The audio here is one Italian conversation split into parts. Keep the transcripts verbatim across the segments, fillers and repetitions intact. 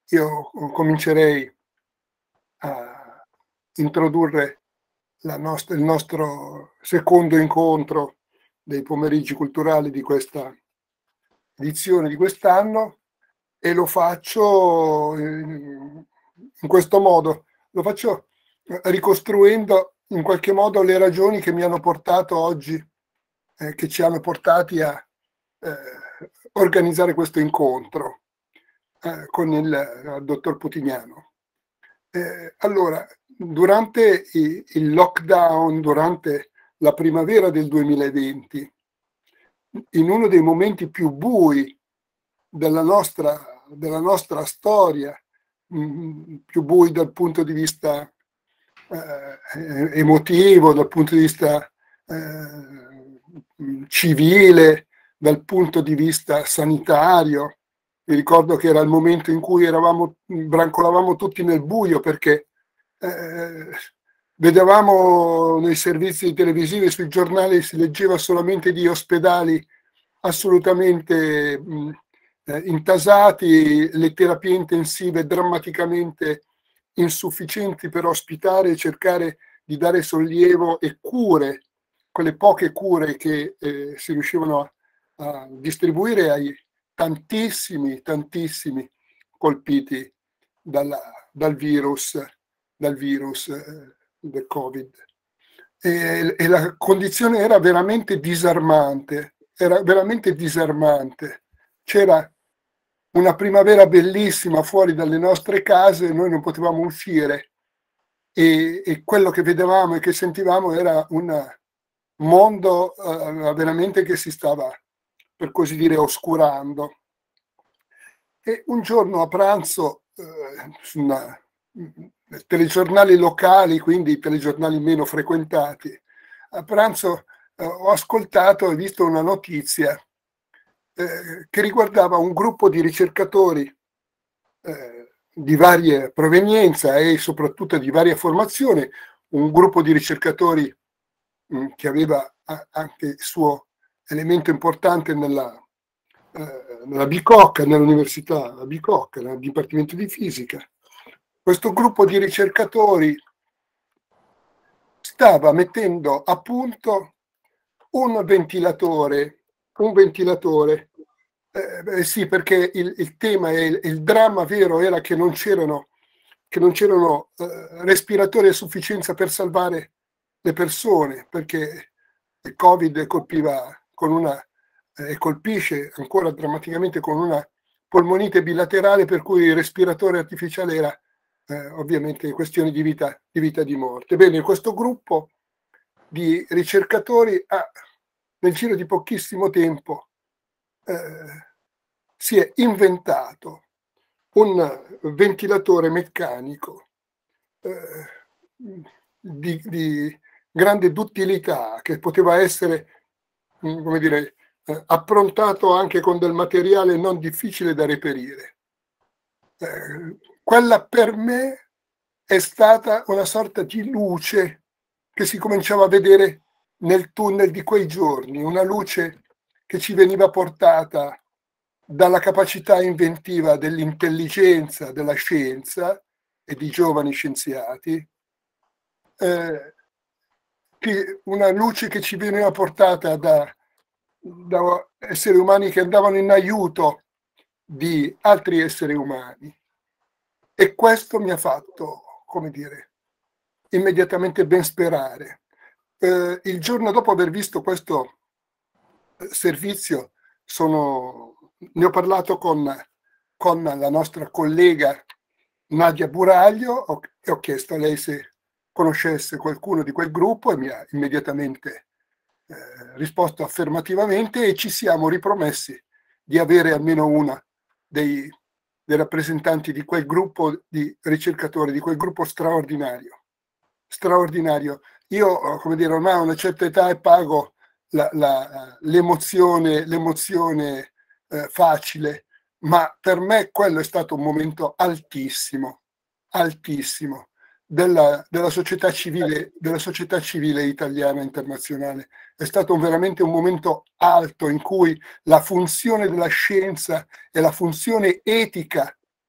io comincerei a introdurre la nost il nostro secondo incontro dei pomeriggi culturali di questa edizione di quest'anno, e lo faccio in in questo modo. Lo faccio ricostruendo in qualche modo le ragioni che mi hanno portato oggi, eh, che ci hanno portati a eh, organizzare questo incontro eh, con il, il dottor Putignano. Eh, allora, durante i, il lockdown, durante la primavera del duemilaventi, in uno dei momenti più bui della nostra, della nostra storia, mh, più bui dal punto di vista eh, emotivo, dal punto di vista eh, civile, dal punto di vista sanitario. Mi ricordo che era il momento in cui eravamo, brancolavamo tutti nel buio, perché eh, vedevamo nei servizi televisivi, sui giornali si leggeva solamente di ospedali assolutamente mh, eh, intasati, le terapie intensive drammaticamente insufficienti per ospitare e cercare di dare sollievo e cure, quelle poche cure che eh, si riuscivano a, a distribuire ai tantissimi, tantissimi colpiti dalla, dal virus, dal virus eh, del Covid. E, e la condizione era veramente disarmante, era veramente disarmante. C'era una primavera bellissima fuori dalle nostre case, noi non potevamo uscire e, e quello che vedevamo e che sentivamo era un mondo uh, veramente che si stava, per così dire, oscurando. E un giorno a pranzo, uh, su una, telegiornali locali, quindi i telegiornali meno frequentati, a pranzo uh, ho ascoltato e visto una notizia eh, che riguardava un gruppo di ricercatori eh, di varia provenienza e soprattutto di varia formazione, un gruppo di ricercatori mh, che aveva a, anche il suo elemento importante nella, eh, nella Bicocca, nell'università la Bicocca, nel Dipartimento di Fisica. Questo gruppo di ricercatori stava mettendo a punto un ventilatore, un ventilatore Eh, sì, perché il, il tema e il, il dramma vero era che non c'erano, che non c'erano eh, respiratori a sufficienza per salvare le persone, perché il Covid colpiva con una, eh, colpisce ancora drammaticamente con una polmonite bilaterale, per cui il respiratore artificiale era eh, ovviamente questione di vita, di vita e di morte. Bene, questo gruppo di ricercatori ha, nel giro di pochissimo tempo, eh, si è inventato un ventilatore meccanico eh, di, di grande duttilità, che poteva essere, come dire, eh, approntato anche con del materiale non difficile da reperire. Eh, quella per me è stata una sorta di luce che si cominciava a vedere nel tunnel di quei giorni, una luce che ci veniva portata dalla capacità inventiva dell'intelligenza, della scienza e di giovani scienziati, eh, che una luce che ci veniva portata da, da esseri umani che andavano in aiuto di altri esseri umani. E questo mi ha fatto, come dire, immediatamente ben sperare. Eh, il giorno dopo aver visto questo servizio, sono, ne ho parlato con, con la nostra collega Nadia Buraglio ho, e ho chiesto a lei se conoscesse qualcuno di quel gruppo e mi ha immediatamente eh, risposto affermativamente, e ci siamo ripromessi di avere almeno una dei, dei rappresentanti di quel gruppo di ricercatori, di quel gruppo straordinario. Straordinario. Io, come dire, ormai ho una certa età e pago la, la, l'emozione, l'emozione eh, facile, ma per me quello è stato un momento altissimo, altissimo della, della società civile, della società civile italiana e internazionale. È stato un, veramente un momento alto in cui la funzione della scienza e la funzione etica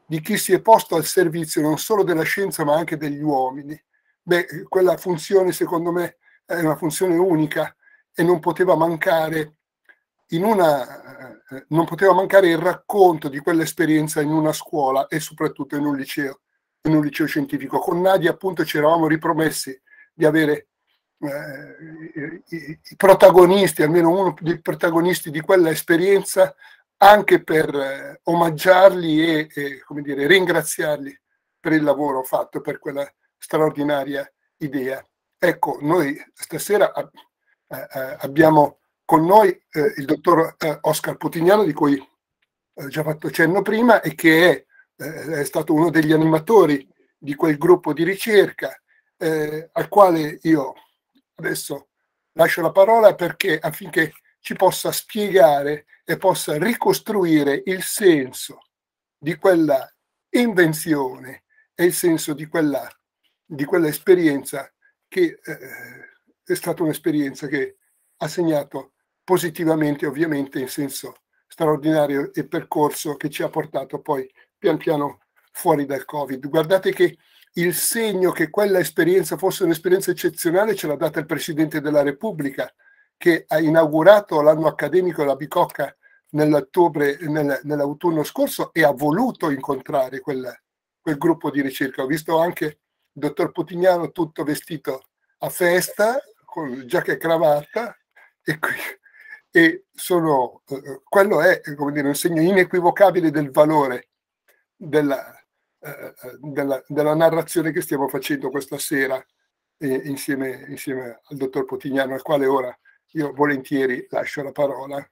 di chi si è posto al servizio non solo della scienza ma anche degli uomini. Beh, quella funzione secondo me è una funzione unica e non poteva mancare in una, eh, non poteva mancare il racconto di quell'esperienza in una scuola e soprattutto in un liceo, in un liceo scientifico. Con Nadia appunto ci eravamo ripromessi di avere eh, i, i protagonisti, almeno uno dei protagonisti di quella esperienza, anche per eh, omaggiarli e, e come dire, ringraziarli per il lavoro fatto, per quella straordinaria idea. Ecco, noi stasera eh, eh, abbiamo con noi eh, il dottor eh, Oscar Putignano, di cui ho già fatto cenno prima, e che è, eh, è stato uno degli animatori di quel gruppo di ricerca, eh, al quale io adesso lascio la parola perché affinché ci possa spiegare e possa ricostruire il senso di quella invenzione e il senso di quella, di quella esperienza che eh, è stata un'esperienza che ha segnato positivamente, ovviamente, in senso straordinario e percorso che ci ha portato poi pian piano fuori dal Covid. Guardate che il segno che quella esperienza fosse un'esperienza eccezionale ce l'ha data il Presidente della Repubblica, che ha inaugurato l'anno accademico della Bicocca nell'ottobre, nel, nell'autunno scorso, e ha voluto incontrare quel, quel gruppo di ricerca. Ho visto anche il dottor Putignano tutto vestito a festa, con giacca e cravatta, e, e sono, eh, quello è, come dire, un segno inequivocabile del valore della, eh, della, della narrazione che stiamo facendo questa sera eh, insieme, insieme al dottor Putignano, al quale ora io volentieri lascio la parola.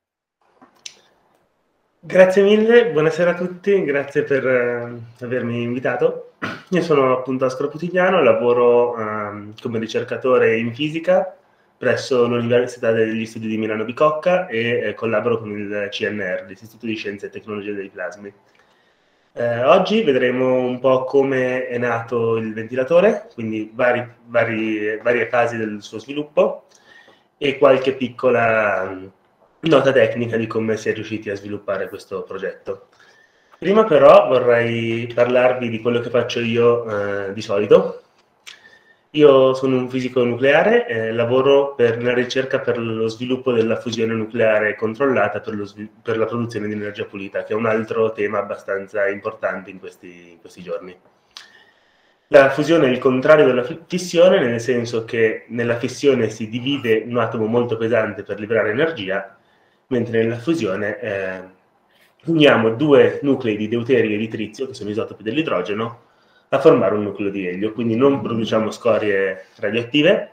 Grazie mille, buonasera a tutti, grazie per uh, avermi invitato. Io sono appunto Oscar Putignano, lavoro uh, come ricercatore in fisica presso l'Università degli Studi di Milano Bicocca e eh, collaboro con il C N R, l'Istituto di Scienze e Tecnologie dei Plasmi. Eh, oggi vedremo un po' come è nato il ventilatore, quindi vari, vari, varie fasi del suo sviluppo e qualche piccola nota tecnica di come si è riusciti a sviluppare questo progetto. Prima però vorrei parlarvi di quello che faccio io eh, di solito. Io sono un fisico nucleare, eh, lavoro per la ricerca per lo sviluppo della fusione nucleare controllata per, lo per la produzione di energia pulita, che è un altro tema abbastanza importante in questi, in questi giorni. La fusione è il contrario della fissione, nel senso che nella fissione si divide un atomo molto pesante per liberare energia, mentre nella fusione eh, uniamo due nuclei di deuterio e di trizio, che sono isotopi dell'idrogeno, a formare un nucleo di elio, quindi non produciamo scorie radioattive.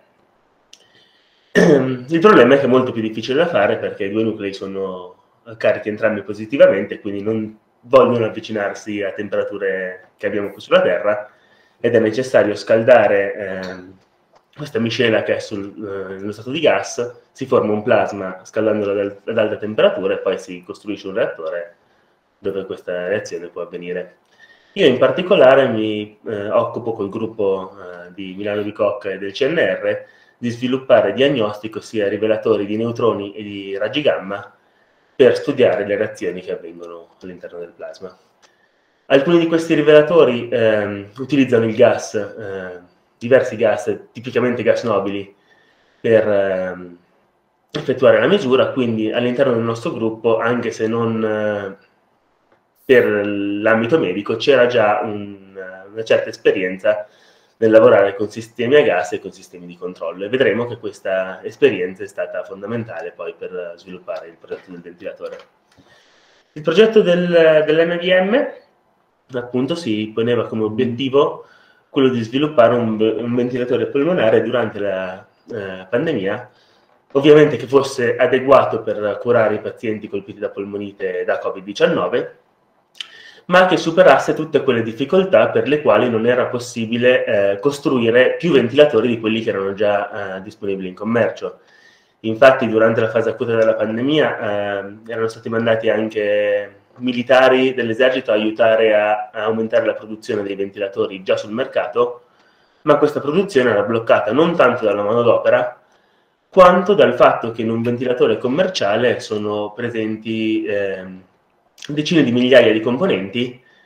Il problema è che è molto più difficile da fare perché i due nuclei sono carichi entrambi positivamente, quindi non vogliono avvicinarsi a temperature che abbiamo qui sulla Terra, ed è necessario scaldare eh, questa miscela che è sul, eh, nello stato di gas, si forma un plasma scaldandolo ad alta temperatura e poi si costruisce un reattore dove questa reazione può avvenire. Io in particolare mi eh, occupo col gruppo eh, di Milano Bicocca e del C N R di sviluppare diagnostico sia rivelatori di neutroni e di raggi gamma per studiare le reazioni che avvengono all'interno del plasma. Alcuni di questi rivelatori eh, utilizzano il gas, eh, diversi gas, tipicamente gas nobili, per eh, effettuare la misura, quindi all'interno del nostro gruppo, anche se non eh, per l'ambito medico, c'era già un, una certa esperienza nel lavorare con sistemi a gas e con sistemi di controllo, e vedremo che questa esperienza è stata fondamentale poi per sviluppare il progetto del ventilatore. Il progetto del, dell'M V M appunto si poneva come obiettivo quello di sviluppare un, un ventilatore polmonare durante la eh, pandemia, ovviamente che fosse adeguato per curare i pazienti colpiti da polmonite da Covid diciannove, ma che superasse tutte quelle difficoltà per le quali non era possibile eh, costruire più ventilatori di quelli che erano già eh, disponibili in commercio. Infatti durante la fase acuta della pandemia eh, erano stati mandati anche militari dell'esercito a aiutare a, a aumentare la produzione dei ventilatori già sul mercato, ma questa produzione era bloccata non tanto dalla manodopera, quanto dal fatto che in un ventilatore commerciale sono presenti eh, decine di migliaia di componenti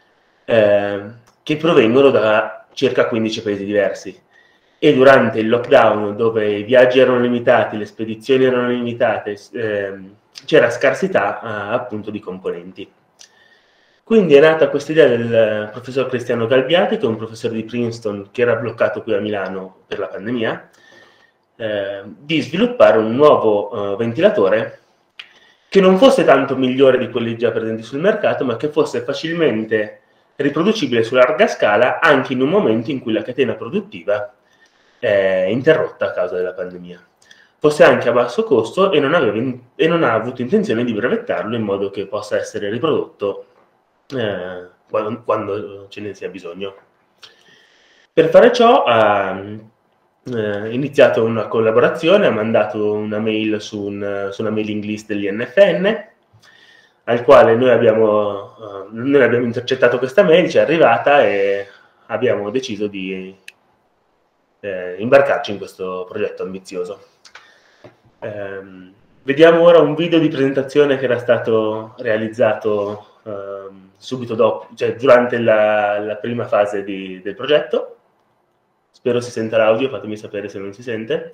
eh, che provengono da circa quindici paesi diversi. E durante il lockdown, dove i viaggi erano limitati, le spedizioni erano limitate, ehm, c'era scarsità eh, appunto di componenti. Quindi è nata questa idea del professor Cristiano Galbiati, che è un professore di Princeton che era bloccato qui a Milano per la pandemia, eh, di sviluppare un nuovo eh, ventilatore che non fosse tanto migliore di quelli già presenti sul mercato, ma che fosse facilmente riproducibile su larga scala anche in un momento in cui la catena produttiva è interrotta a causa della pandemia. Fosse anche a basso costo e non, aveva in, e non ha avuto intenzione di brevettarlo in modo che possa essere riprodotto eh, quando, quando ce ne sia bisogno. Per fare ciò ha eh, iniziato una collaborazione, ha mandato una mail su, un, su una mailing list dell'I N F N, al quale noi abbiamo, uh, noi abbiamo intercettato questa mail, ci è arrivata e abbiamo deciso di eh, imbarcarci in questo progetto ambizioso. Um, vediamo ora un video di presentazione che era stato realizzato um, subito dopo, cioè durante la, la prima fase di, del progetto. Spero si senta l'audio, fatemi sapere se non si sente.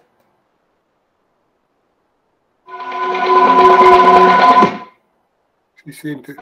Si sente.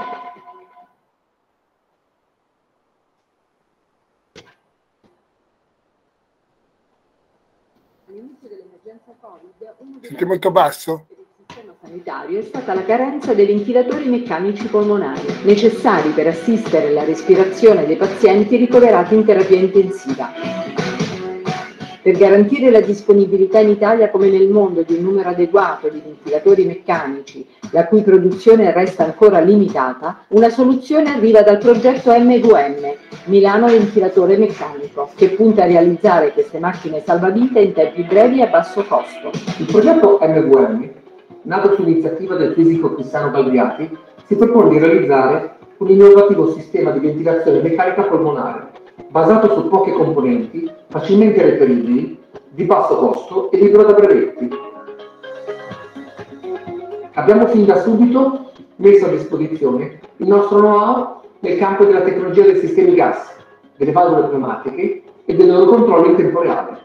All'inizio dell'emergenza Covid, uno dei Sente molto basso? del sistema sanitario è stata la carenza dei ventilatori meccanici polmonari, necessari per assistere alla respirazione dei pazienti ricoverati in terapia intensiva. Per garantire la disponibilità in Italia come nel mondo di un numero adeguato di ventilatori meccanici, la cui produzione resta ancora limitata, una soluzione arriva dal progetto M V M, Milano Ventilatore Meccanico, che punta a realizzare queste macchine salvavita in tempi brevi e a basso costo. Il progetto M V M, nato su iniziativa del fisico Cristiano Galbiati, si propone di realizzare un innovativo sistema di ventilazione meccanica polmonare, basato su poche componenti, facilmente reperibili, di basso costo e libero da brevetti. Abbiamo fin da subito messo a disposizione il nostro know-how nel campo della tecnologia dei sistemi gas, delle valvole pneumatiche e del loro controllo in tempo reale.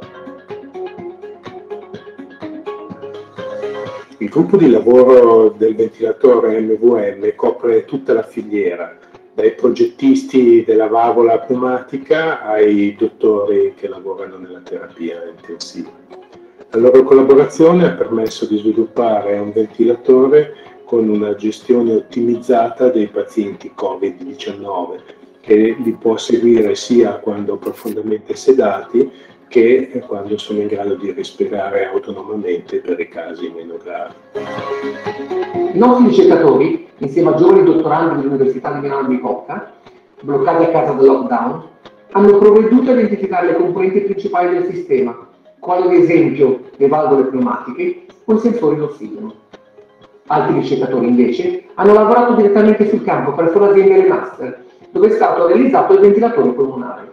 Il gruppo di lavoro del ventilatore M V M copre tutta la filiera, dai progettisti della valvola pneumatica ai dottori che lavorano nella terapia intensiva. La loro collaborazione ha permesso di sviluppare un ventilatore con una gestione ottimizzata dei pazienti Covid diciannove, che li può seguire sia quando profondamente sedati che quando sono in grado di respirare autonomamente per i casi meno gravi. I nostri ricercatori, insieme a giovani dottorandi dell'Università di Milano Bicocca, bloccati a causa del lockdown, hanno provveduto a identificare le componenti principali del sistema, quali ad esempio le valvole pneumatiche o i sensori d'ossigeno. Altri ricercatori invece hanno lavorato direttamente sul campo presso l'azienda Remaster, dove è stato realizzato il ventilatore polmonare.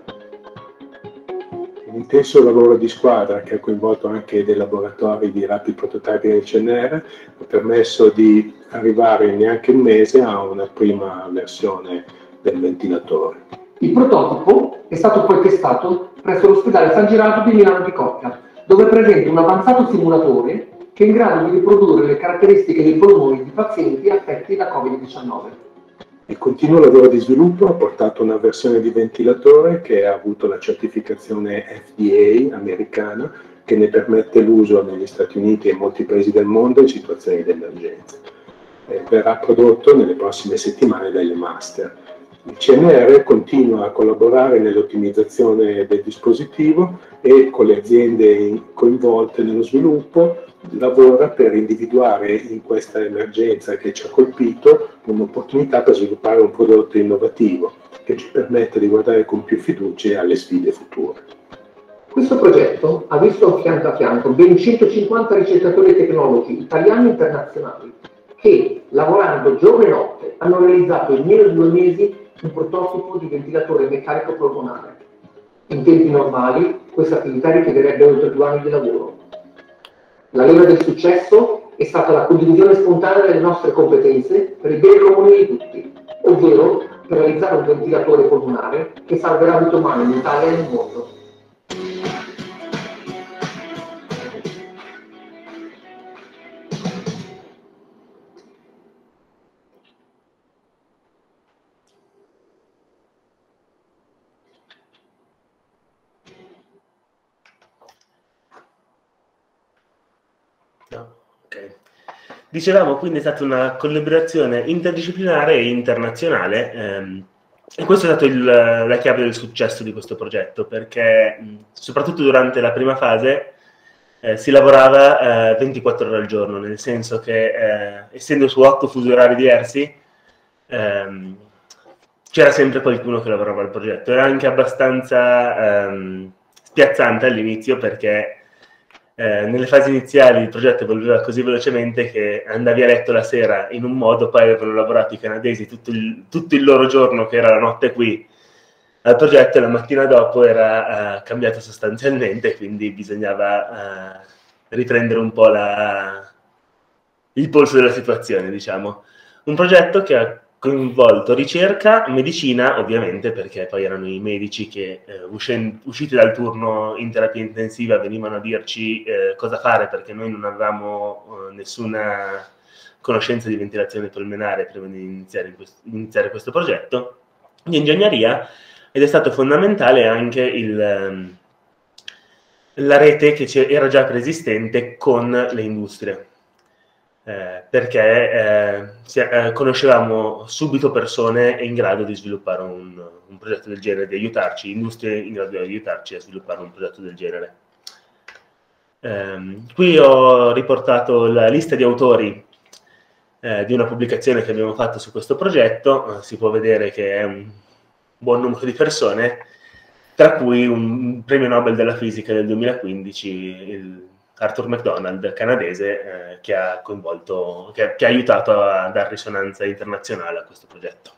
Un intenso lavoro di squadra che ha coinvolto anche dei laboratori di rapid prototyping del C N R ha permesso di arrivare in neanche un mese a una prima versione del ventilatore. Il prototipo è stato poi testato presso l'ospedale San Girardo di Milano Bicocca, dove è presente un avanzato simulatore che è in grado di riprodurre le caratteristiche dei polmoni di pazienti affetti da Covid diciannove. Il continuo lavoro di sviluppo ha portato a una versione di ventilatore che ha avuto la certificazione F D A americana, che ne permette l'uso negli Stati Uniti e in molti paesi del mondo in situazioni di emergenza. Eh, verrà prodotto nelle prossime settimane dagli Master. Il C N R continua a collaborare nell'ottimizzazione del dispositivo e con le aziende coinvolte nello sviluppo lavora per individuare in questa emergenza che ci ha colpito un'opportunità per sviluppare un prodotto innovativo che ci permette di guardare con più fiducia alle sfide future. Questo progetto ha visto fianco a fianco ben centocinquanta ricercatori e tecnologi italiani e internazionali che, lavorando giorno e notte, hanno realizzato in meno di due mesi un prototipo di ventilatore meccanico polmonare. In tempi normali questa attività richiederebbe oltre due anni di lavoro. La leva del successo è stata la condivisione spontanea delle nostre competenze per il bene comune di tutti, ovvero per realizzare un ventilatore polmonare che salverà vite umane in Italia e nel mondo. No, ok. Dicevamo, quindi è stata una collaborazione interdisciplinare e internazionale, ehm, e questa è stata il, la chiave del successo di questo progetto, perché mh, soprattutto durante la prima fase eh, si lavorava eh, ventiquattro ore al giorno, nel senso che eh, essendo su otto fusi orari diversi ehm, c'era sempre qualcuno che lavorava al progetto. Era anche abbastanza ehm, spiazzante all'inizio, perché Eh, nelle fasi iniziali il progetto evolveva così velocemente che andavi a letto la sera in un modo, poi avevano lavorato i canadesi tutto il, tutto il loro giorno, che era la notte qui, al progetto, e la mattina dopo era uh, cambiato sostanzialmente, quindi bisognava uh, riprendere un po' la, il polso della situazione, diciamo. Un progetto che ha coinvolto ricerca, medicina, ovviamente, perché poi erano i medici che, eh, usciti dal turno in terapia intensiva, venivano a dirci eh, cosa fare, perché noi non avevamo eh, nessuna conoscenza di ventilazione polmonare prima di iniziare, in questo, iniziare questo progetto, di ingegneria, ed è stato fondamentale anche il, la rete che era già preesistente con le industrie. Eh, perché eh, si, eh, conoscevamo subito persone in grado di sviluppare un, un progetto del genere, di aiutarci, industrie in grado di aiutarci a sviluppare un progetto del genere. Eh, qui ho riportato la lista di autori eh, di una pubblicazione che abbiamo fatto su questo progetto. Eh, si può vedere che è un buon numero di persone, tra cui un premio Nobel della fisica del duemilaquindici, il Arthur McDonald, canadese, eh, che ha coinvolto, che, che ha aiutato a dare risonanza internazionale a questo progetto.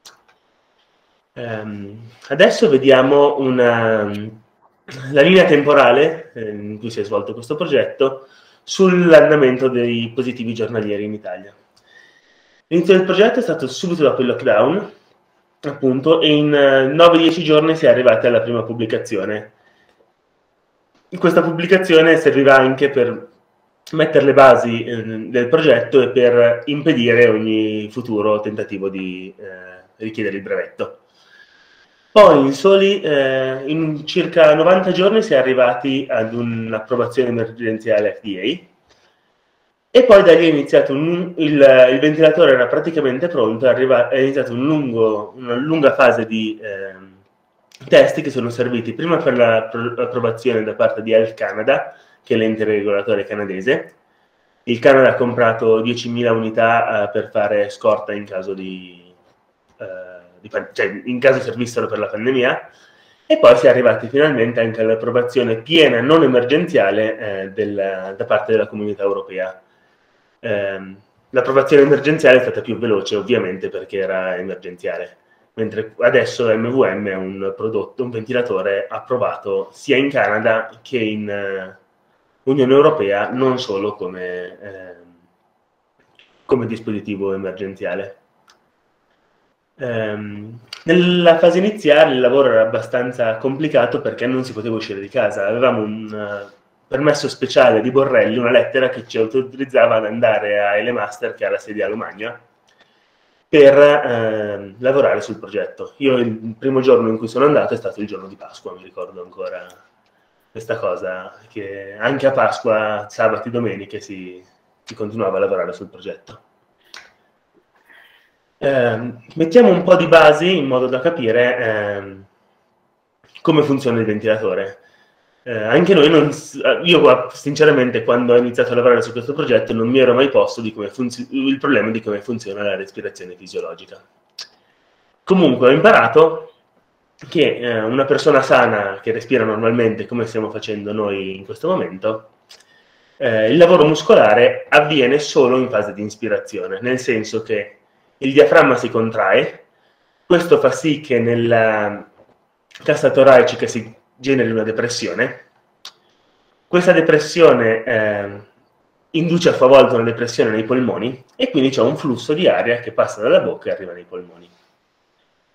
Um, adesso vediamo una, la linea temporale eh, in cui si è svolto questo progetto sull'andamento dei positivi giornalieri in Italia. L'inizio del progetto è stato subito dopo il lockdown, appunto, e in nove dieci giorni si è arrivati alla prima pubblicazione. Questa pubblicazione serviva anche per mettere le basi eh, del progetto e per impedire ogni futuro tentativo di eh, richiedere il brevetto. Poi in soli, eh, in circa novanta giorni si è arrivati ad un'approvazione emergenziale F D A, e poi da lì è iniziato un, il, il ventilatore era praticamente pronto, è, arriva, è iniziata un lungo, una lunga fase di eh, testi che sono serviti prima per l'approvazione da parte di Health Canada, che è l'ente regolatore canadese. Il Canada ha comprato diecimila unità uh, per fare scorta in caso di, uh, di cioè in caso servissero per la pandemia, e poi si è arrivati finalmente anche all'approvazione piena, non emergenziale, eh, del, da parte della Comunità Europea. Eh, l'approvazione emergenziale è stata più veloce, ovviamente, perché era emergenziale, mentre adesso M V M è un prodotto, un ventilatore approvato sia in Canada che in uh, Unione Europea, non solo come, eh, come dispositivo emergenziale. Um, nella fase iniziale il lavoro era abbastanza complicato perché non si poteva uscire di casa. Avevamo un uh, permesso speciale di Borrelli, una lettera che ci autorizzava ad andare a Elemaster, che ha la sede a Lomagna, per eh, lavorare sul progetto. Io il primo giorno in cui sono andato è stato il giorno di Pasqua, mi ricordo ancora questa cosa, che anche a Pasqua, sabati e domeniche, si, si continuava a lavorare sul progetto. Eh, mettiamo un po' di basi in modo da capire eh, come funziona il ventilatore. Eh, anche noi, non, io sinceramente quando ho iniziato a lavorare su questo progetto non mi ero mai posto di come il problema di come funziona la respirazione fisiologica. Comunque ho imparato che eh, una persona sana che respira normalmente, come stiamo facendo noi in questo momento, eh, il lavoro muscolare avviene solo in fase di inspirazione, nel senso che il diaframma si contrae, questo fa sì che nella cassa toracica si generi una depressione. Questa depressione eh, induce a sua volta una depressione nei polmoni, e quindi c'è un flusso di aria che passa dalla bocca e arriva nei polmoni.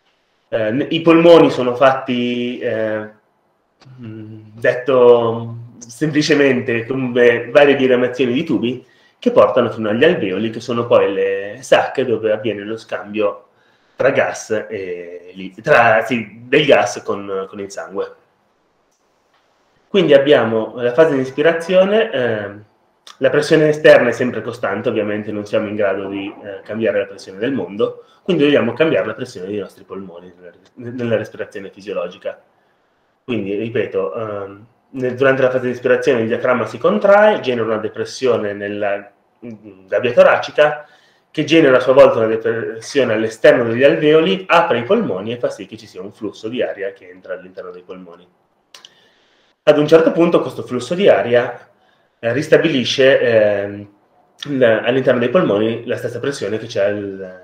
Eh, I polmoni sono fatti, eh, detto semplicemente, come varie diramazioni di tubi che portano fino agli alveoli, che sono poi le sacche dove avviene lo scambio tra gas e tra, sì, del gas con, con il sangue. Quindi abbiamo la fase di ispirazione, eh, la pressione esterna è sempre costante, ovviamente non siamo in grado di eh, cambiare la pressione del mondo, quindi dobbiamo cambiare la pressione dei nostri polmoni nella, nella respirazione fisiologica. Quindi, ripeto, ehm, nel, durante la fase di ispirazione il diaframma si contrae, genera una depressione nella gabbia toracica, che genera a sua volta una depressione all'esterno degli alveoli, apre i polmoni e fa sì che ci sia un flusso di aria che entra all'interno dei polmoni. Ad un certo punto questo flusso di aria eh, ristabilisce eh, all'interno dei polmoni la stessa pressione che c'è al,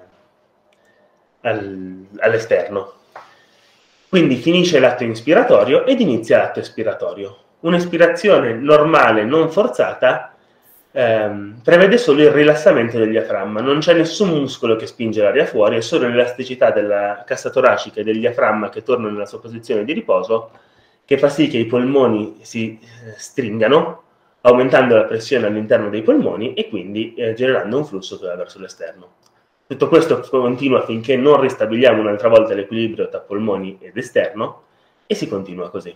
al, all'esterno. Quindi finisce l'atto inspiratorio ed inizia l'atto espiratorio. Un'espirazione normale, non forzata, ehm, prevede solo il rilassamento del diaframma. Non c'è nessun muscolo che spinge l'aria fuori, è solo l'elasticità della cassa toracica e del diaframma che torna nella sua posizione di riposo che fa sì che i polmoni si eh, stringano, aumentando la pressione all'interno dei polmoni e quindi eh, generando un flusso che va verso l'esterno. Tutto questo continua finché non ristabiliamo un'altra volta l'equilibrio tra polmoni ed esterno e si continua così.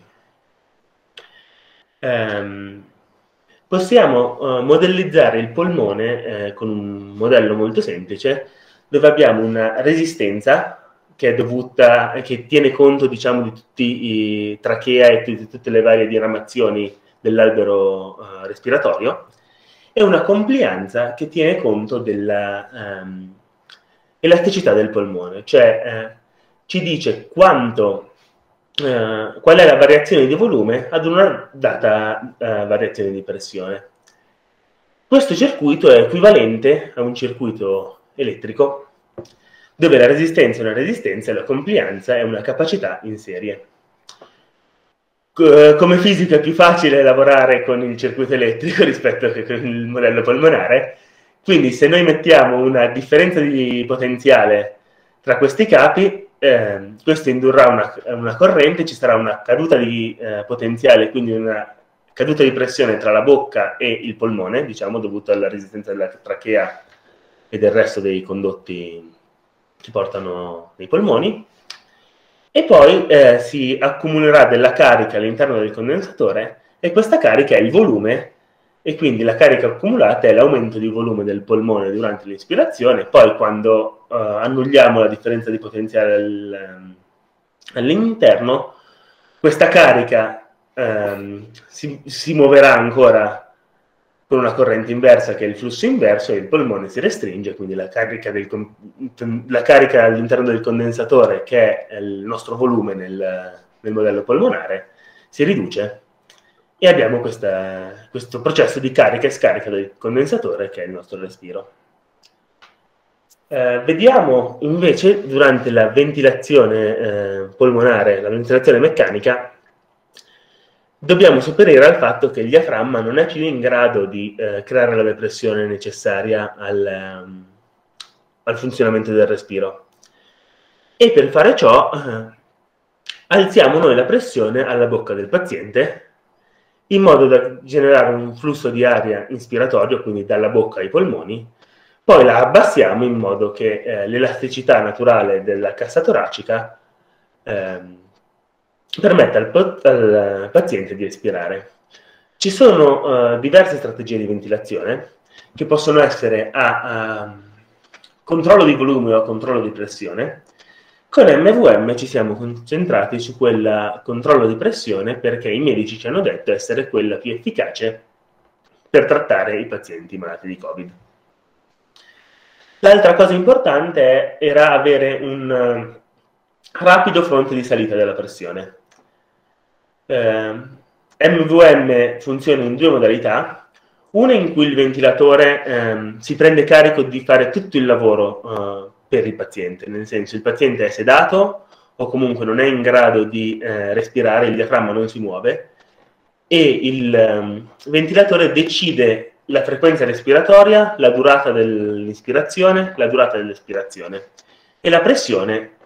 Ehm, possiamo eh, modellizzare il polmone eh, con un modello molto semplice dove abbiamo una resistenza che è dovuta, che tiene conto, diciamo, di tutti i trachea e di tutte le varie diramazioni dell'albero uh, respiratorio, e una complianza che tiene conto della um, elasticità del polmone, cioè eh, ci dice quanto, uh, qual è la variazione di volume ad una data uh, variazione di pressione. Questo circuito è equivalente a un circuito elettrico dove la resistenza è una resistenza e la complianza è una capacità in serie. Come fisico è più facile lavorare con il circuito elettrico rispetto che con il modello polmonare, quindi se noi mettiamo una differenza di potenziale tra questi capi, eh, questo indurrà una, una corrente, ci sarà una caduta di eh, potenziale, quindi una caduta di pressione tra la bocca e il polmone, diciamo, dovuta alla resistenza della trachea e del resto dei condotti che portano nei polmoni, e poi eh, si accumulerà della carica all'interno del condensatore e questa carica è il volume e quindi la carica accumulata è l'aumento di volume del polmone durante l'ispirazione. Poi quando eh, annulliamo la differenza di potenziale al, all'interno, questa carica ehm, si, si muoverà ancora con una corrente inversa che è il flusso inverso e il polmone si restringe, quindi la carica, del, la carica all'interno del condensatore, che è il nostro volume nel, nel modello polmonare, si riduce e abbiamo questa, questo processo di carica e scarica del condensatore che è il nostro respiro. Eh, vediamo invece durante la ventilazione eh, polmonare, la ventilazione meccanica, dobbiamo sopperire al fatto che il diaframma non è più in grado di eh, creare la depressione necessaria al, um, al funzionamento del respiro. E per fare ciò eh, alziamo noi la pressione alla bocca del paziente in modo da generare un flusso di aria inspiratorio, quindi dalla bocca ai polmoni, poi la abbassiamo in modo che eh, l'elasticità naturale della cassa toracica eh, permette al, al paziente di espirare. Ci sono uh, diverse strategie di ventilazione che possono essere a, a controllo di volume o a controllo di pressione. Con M V M ci siamo concentrati su quel controllo di pressione perché i medici ci hanno detto essere quella più efficace per trattare i pazienti malati di Covid. L'altra cosa importante era avere un uh, rapido fronte di salita della pressione. Eh, M V M funziona in due modalità, una in cui il ventilatore eh, si prende carico di fare tutto il lavoro eh, per il paziente, nel senso il paziente è sedato o comunque non è in grado di eh, respirare, il diaframma non si muove e il eh, ventilatore decide la frequenza respiratoria, la durata dell'ispirazione, la durata dell'espirazione e la pressione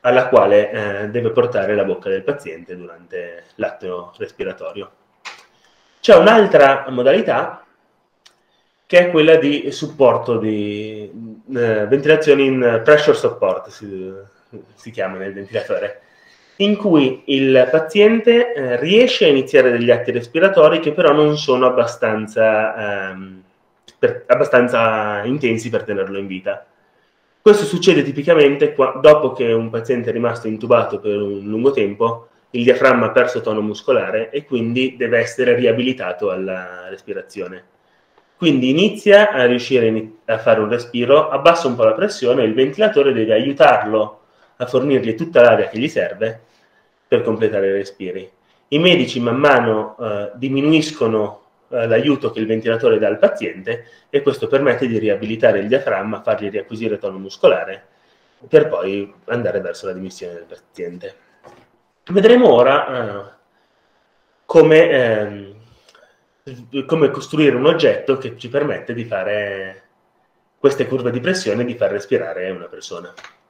alla quale eh, deve portare la bocca del paziente durante l'atto respiratorio. C'è un'altra modalità che è quella di supporto di eh, ventilazione in pressure support, si, si chiama nel ventilatore, in cui il paziente eh, riesce a iniziare degli atti respiratori che però non sono abbastanza, ehm, per, abbastanza intensi per tenerlo in vita. Questo succede tipicamente qua, dopo che un paziente è rimasto intubato per un lungo tempo, il diaframma ha perso tono muscolare e quindi deve essere riabilitato alla respirazione. Quindi inizia a riuscire a fare un respiro, abbassa un po' la pressione e il ventilatore deve aiutarlo a fornirgli tutta l'aria che gli serve per completare i respiri. I medici man mano eh, diminuiscono eh, l'aiuto che il ventilatore dà al paziente e questo permette di riabilitare il diaframma, fargli riacquisire tono muscolare per poi andare verso la dimissione del paziente. Vedremo ora eh, come, eh, come costruire un oggetto che ci permette di fare queste curve di pressione e di far respirare una persona.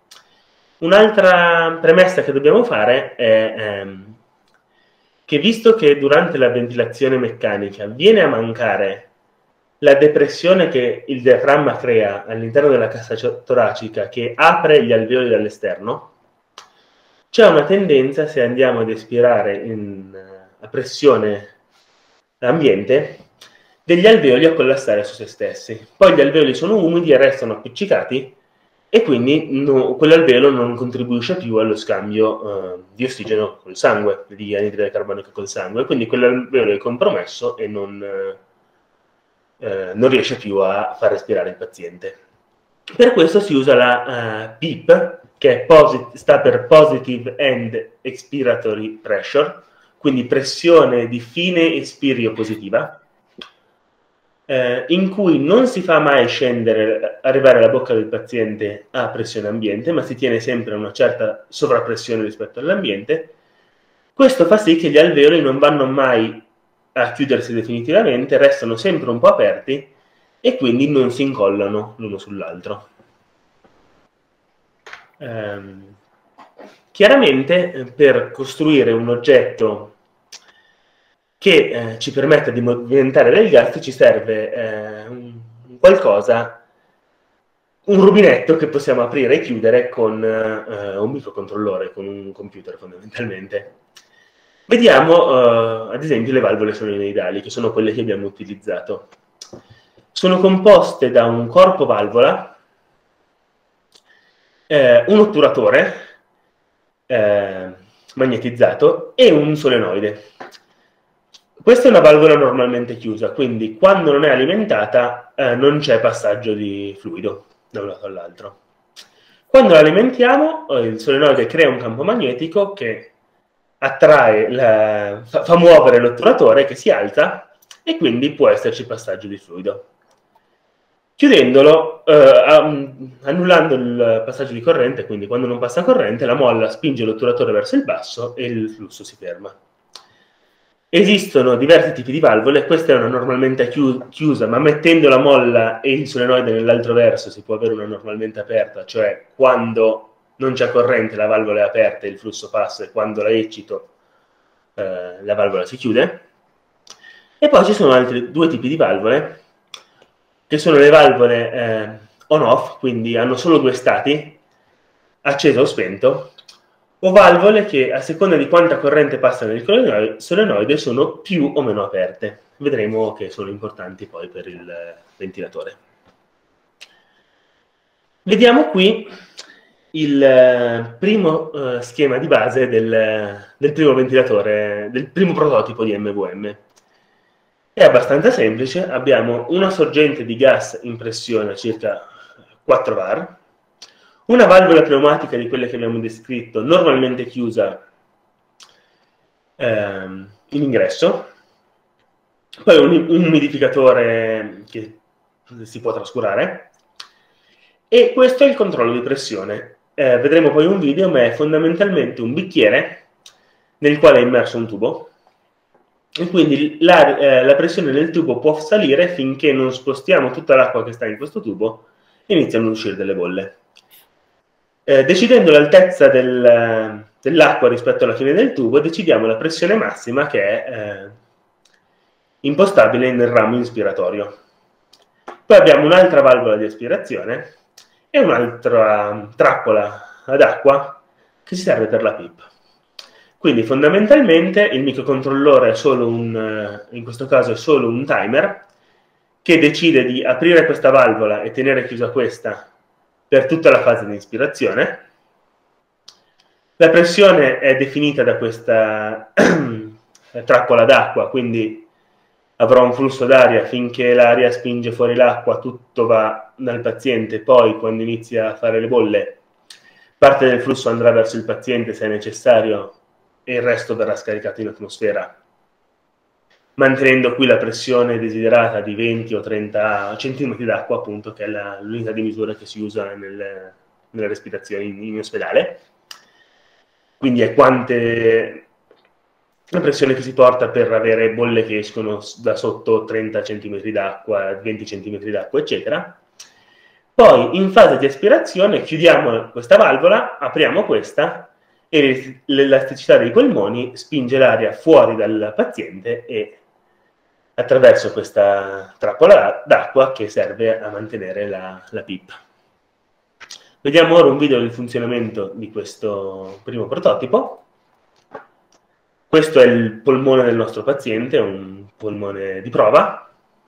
Un'altra premessa che dobbiamo fare è ehm, che visto che durante la ventilazione meccanica viene a mancare la depressione che il diaframma crea all'interno della cassa toracica che apre gli alveoli dall'esterno, c'è una tendenza, se andiamo ad espirare in, a pressione ambiente, degli alveoli a collassare su se stessi. Poi gli alveoli sono umidi e restano appiccicati e quindi no, quell'alveolo non contribuisce più allo scambio eh, di ossigeno col sangue, di anidride carbonica col sangue, quindi quell'alveolo è compromesso e non, eh, non riesce più a far respirare il paziente. Per questo si usa la uh, P E P, che è sta per Positive End Expiratory Pressure, quindi pressione di fine espirio positiva, eh, in cui non si fa mai scendere, arrivare alla bocca del paziente a pressione ambiente, ma si tiene sempre una certa sovrappressione rispetto all'ambiente. Questo fa sì che gli alveoli non vanno mai a chiudersi definitivamente, restano sempre un po' aperti e quindi non si incollano l'uno sull'altro. Ehm, chiaramente per costruire un oggetto che eh, ci permetta di movimentare del gas ci serve eh, un, qualcosa, un rubinetto che possiamo aprire e chiudere con eh, un microcontrollore, con un computer fondamentalmente. Vediamo eh, ad esempio le valvole solenoidali, che sono quelle che abbiamo utilizzato. Sono composte da un corpo valvola, eh, un otturatore eh, magnetizzato e un solenoide. Questa è una valvola normalmente chiusa, quindi quando non è alimentata eh, non c'è passaggio di fluido da un lato all'altro. Quando la alimentiamo, eh, il solenoide crea un campo magnetico che attrae, la, fa, fa muovere l'otturatore che si alza e quindi può esserci passaggio di fluido. Chiudendolo, eh, annullando il passaggio di corrente, quindi quando non passa corrente, la molla spinge l'otturatore verso il basso e il flusso si ferma. Esistono diversi tipi di valvole, questa è una normalmente chiusa, ma mettendo la molla e il solenoide nell'altro verso si può avere una normalmente aperta, cioè quando non c'è corrente la valvola è aperta e il flusso passa, e quando la eccito eh, la valvola si chiude. E poi ci sono altri due tipi di valvole, che sono le valvole eh, on-off, quindi hanno solo due stati, acceso o spento, o valvole che a seconda di quanta corrente passa nel solenoide sono più o meno aperte. Vedremo che sono importanti poi per il ventilatore. Vediamo qui il primo uh, schema di base del, del primo ventilatore, del primo prototipo di M V M. È abbastanza semplice, abbiamo una sorgente di gas in pressione a circa quattro bar, una valvola pneumatica di quelle che abbiamo descritto, normalmente chiusa ehm, in ingresso, poi un, un umidificatore che si può trascurare, e questo è il controllo di pressione. Eh, vedremo poi un video, ma è fondamentalmente un bicchiere nel quale è immerso un tubo, e quindi la, eh, la pressione nel tubo può salire finché non spostiamo tutta l'acqua che sta in questo tubo e iniziano ad uscire delle bolle. Eh, decidendo l'altezza del, dell'acqua rispetto alla fine del tubo, decidiamo la pressione massima che è eh, impostabile nel ramo inspiratorio. Poi abbiamo un'altra valvola di aspirazione e un'altra trappola ad acqua che ci serve per la PIP. Quindi fondamentalmente il microcontrollore è solo un, in questo caso è solo un timer che decide di aprire questa valvola e tenere chiusa questa per tutta la fase di ispirazione. La pressione è definita da questa trappola d'acqua, quindi avrò un flusso d'aria finché l'aria spinge fuori l'acqua, tutto va dal paziente, poi quando inizia a fare le bolle parte del flusso andrà verso il paziente se è necessario e il resto verrà scaricato in atmosfera, mantenendo qui la pressione desiderata di venti o trenta centimetri d'acqua, appunto, che è l'unità di misura che si usa nel, nelle respirazioni in, in ospedale. Quindi è quante la pressione che si porta per avere bolle che escono da sotto trenta centimetri d'acqua, venti centimetri d'acqua, eccetera. Poi in fase di aspirazione chiudiamo questa valvola, apriamo questa e l'elasticità dei polmoni spinge l'aria fuori dal paziente e attraverso questa trappola d'acqua che serve a mantenere la, la PIP. Vediamo ora un video del funzionamento di questo primo prototipo. Questo è il polmone del nostro paziente, un polmone di prova.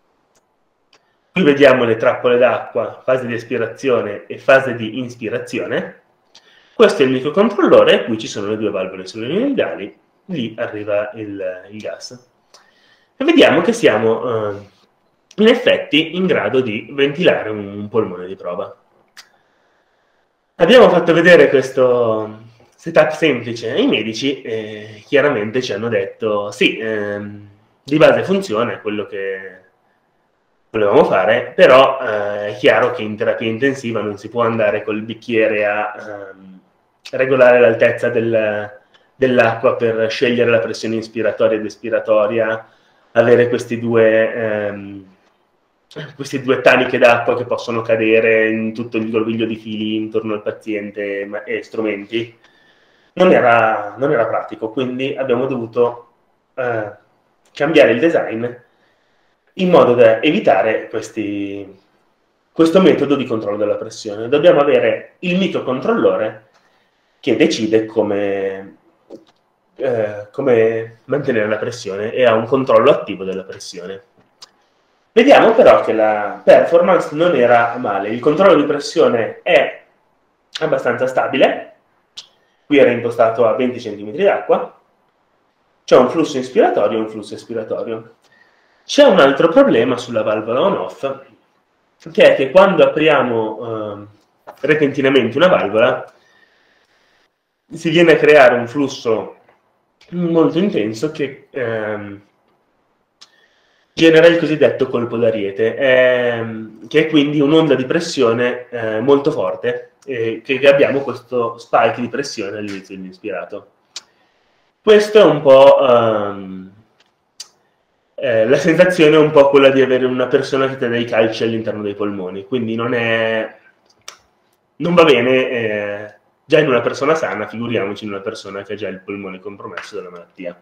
Qui vediamo le trappole d'acqua, fase di aspirazione e fase di inspirazione. Questo è il microcontrollore e qui ci sono le due valvole solenoidali, lì arriva il, il gas. E vediamo che siamo eh, in effetti in grado di ventilare un, un polmone di prova. Abbiamo fatto vedere questo setup semplice ai medici e chiaramente ci hanno detto sì, ehm, di base funziona, è quello che volevamo fare, però eh, è chiaro che in terapia intensiva non si può andare col bicchiere a ehm, regolare l'altezza del, dell'acqua per scegliere la pressione ispiratoria ed espiratoria, avere questi due, ehm, queste due taniche d'acqua che possono cadere in tutto il groviglio di fili intorno al paziente e strumenti. Non era, non era pratico, quindi abbiamo dovuto eh, cambiare il design in modo da evitare questi, questo metodo di controllo della pressione. Dobbiamo avere il microcontrollore che decide come, eh, come mantenere la pressione e ha un controllo attivo della pressione. Vediamo però che la performance non era male. Il controllo di pressione è abbastanza stabile. Qui era impostato a venti centimetri d'acqua. C'è un flusso inspiratorio e un flusso espiratorio. C'è un altro problema sulla valvola on-off, che è che quando apriamo eh, repentinamente una valvola, si viene a creare un flusso molto intenso che ehm, genera il cosiddetto colpo d'ariete, ehm, che è quindi un'onda di pressione eh, molto forte, eh, che abbiamo questo spike di pressione all'inizio dell'inspirato. Questo è un po'... Um, eh, la sensazione è un po' quella di avere una persona che ti dà dei calci all'interno dei polmoni, quindi non è... non va bene... Eh, già in una persona sana, figuriamoci in una persona che ha già il polmone compromesso dalla malattia.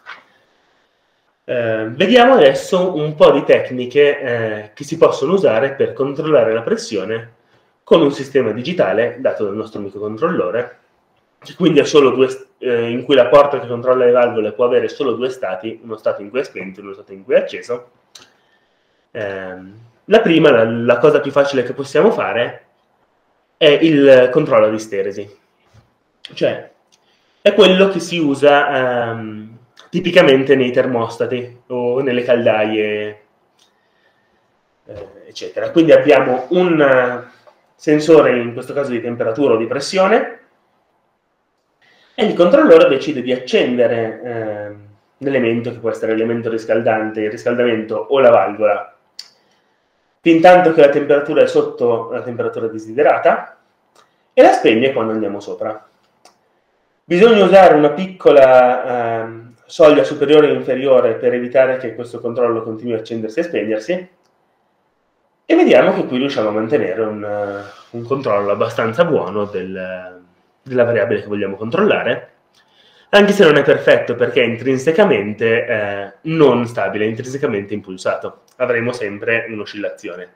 Eh, vediamo adesso un po' di tecniche eh, che si possono usare per controllare la pressione con un sistema digitale dato dal nostro microcontrollore, che quindi ha solo due, eh, in cui la porta che controlla le valvole può avere solo due stati, uno stato in cui è spento e uno stato in cui è acceso. Eh, la prima, la, la cosa più facile che possiamo fare è il controllo di steresi, cioè è quello che si usa um, tipicamente nei termostati o nelle caldaie, eh, eccetera. Quindi abbiamo un sensore, in questo caso di temperatura o di pressione, e il controllore decide di accendere eh, l'elemento, che può essere l'elemento riscaldante, il riscaldamento o la valvola, fin tanto che la temperatura è sotto la temperatura desiderata, e la spegne quando andiamo sopra. Bisogna usare una piccola eh, soglia superiore o inferiore per evitare che questo controllo continui a accendersi e spegnersi, E vediamo che qui riusciamo a mantenere un, un controllo abbastanza buono del, della variabile che vogliamo controllare, anche se non è perfetto perché è intrinsecamente eh, non stabile, è intrinsecamente impulsato. Avremo sempre un'oscillazione.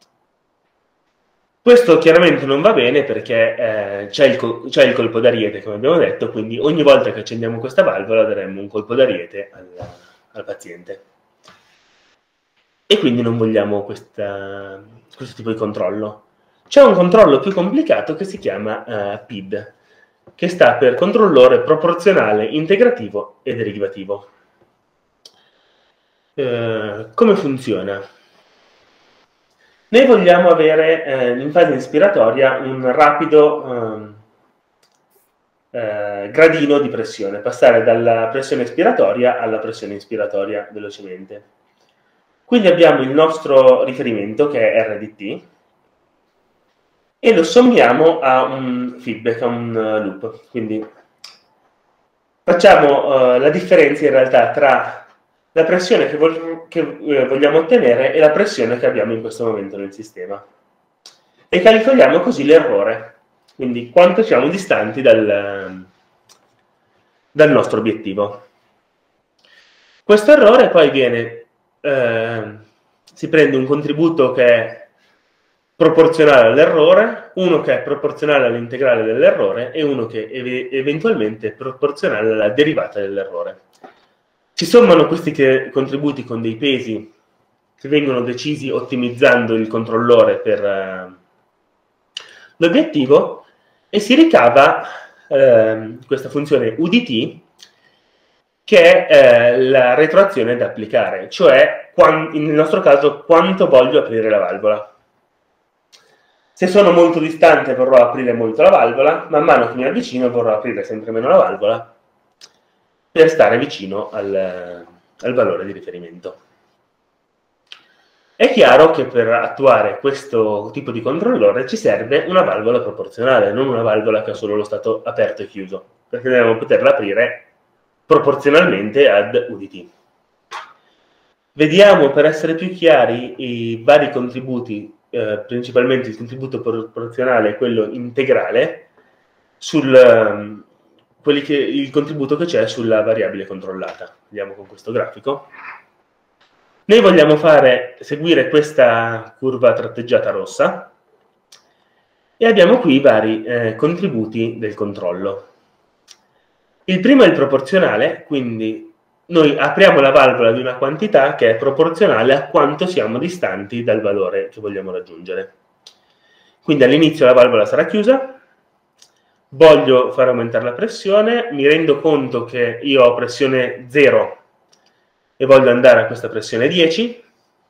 Questo chiaramente non va bene perché eh, c'è il, c'è il colpo d'ariete, come abbiamo detto, quindi ogni volta che accendiamo questa valvola daremo un colpo d'ariete al, al paziente. E quindi non vogliamo questa, questo tipo di controllo. C'è un controllo più complicato che si chiama uh, P I D, che sta per controllore proporzionale, integrativo e derivativo. Uh, come funziona? Noi vogliamo avere eh, in fase ispiratoria un rapido um, eh, gradino di pressione, passare dalla pressione espiratoria alla pressione inspiratoria velocemente. Quindi abbiamo il nostro riferimento che è R D T e lo sommiamo a un feedback, a un loop. Quindi facciamo uh, la differenza in realtà tra la pressione che, vog che uh, vogliamo ottenere e la pressione che abbiamo in questo momento nel sistema. E calcoliamo così l'errore, quindi quanto siamo distanti dal, dal nostro obiettivo. Questo errore poi viene, eh, si prende un contributo che è proporzionale all'errore, uno che è proporzionale all'integrale dell'errore e uno che è eventualmente è proporzionale alla derivata dell'errore. Si sommano questi che, contributi con dei pesi che vengono decisi ottimizzando il controllore per eh, l'obiettivo e si ricava eh, questa funzione U D T che è eh, la retroazione da applicare, cioè nel nostro caso quanto voglio aprire la valvola. Se sono molto distante vorrò aprire molto la valvola, man mano che mi avvicino vorrò aprire sempre meno la valvola per stare vicino al, al valore di riferimento. È chiaro che per attuare questo tipo di controllore ci serve una valvola proporzionale, non una valvola che ha solo lo stato aperto e chiuso, perché dobbiamo poterla aprire proporzionalmente ad U D T. Vediamo, per essere più chiari, i vari contributi, eh, principalmente il contributo proporzionale e quello integrale, sul, um, quelli che, il contributo che c'è sulla variabile controllata. Vediamo con questo grafico. Noi vogliamo fare, seguire questa curva tratteggiata rossa e abbiamo qui i vari eh, contributi del controllo. Il primo è il proporzionale, quindi noi apriamo la valvola di una quantità che è proporzionale a quanto siamo distanti dal valore che vogliamo raggiungere. Quindi all'inizio la valvola sarà chiusa, voglio far aumentare la pressione, mi rendo conto che io ho pressione zero e voglio andare a questa pressione dieci,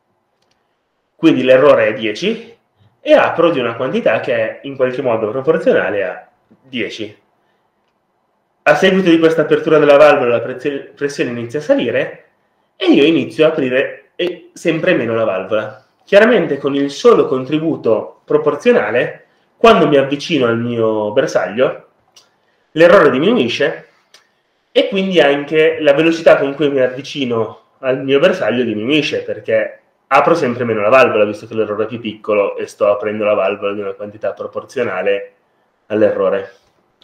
quindi l'errore è dieci, e apro di una quantità che è in qualche modo proporzionale a dieci. A seguito di questa apertura della valvola la pressione inizia a salire e io inizio a aprire sempre meno la valvola. Chiaramente con il solo contributo proporzionale, quando mi avvicino al mio bersaglio, l'errore diminuisce e quindi anche la velocità con cui mi avvicino al mio bersaglio diminuisce, perché apro sempre meno la valvola, visto che l'errore è più piccolo e sto aprendo la valvola di una quantità proporzionale all'errore.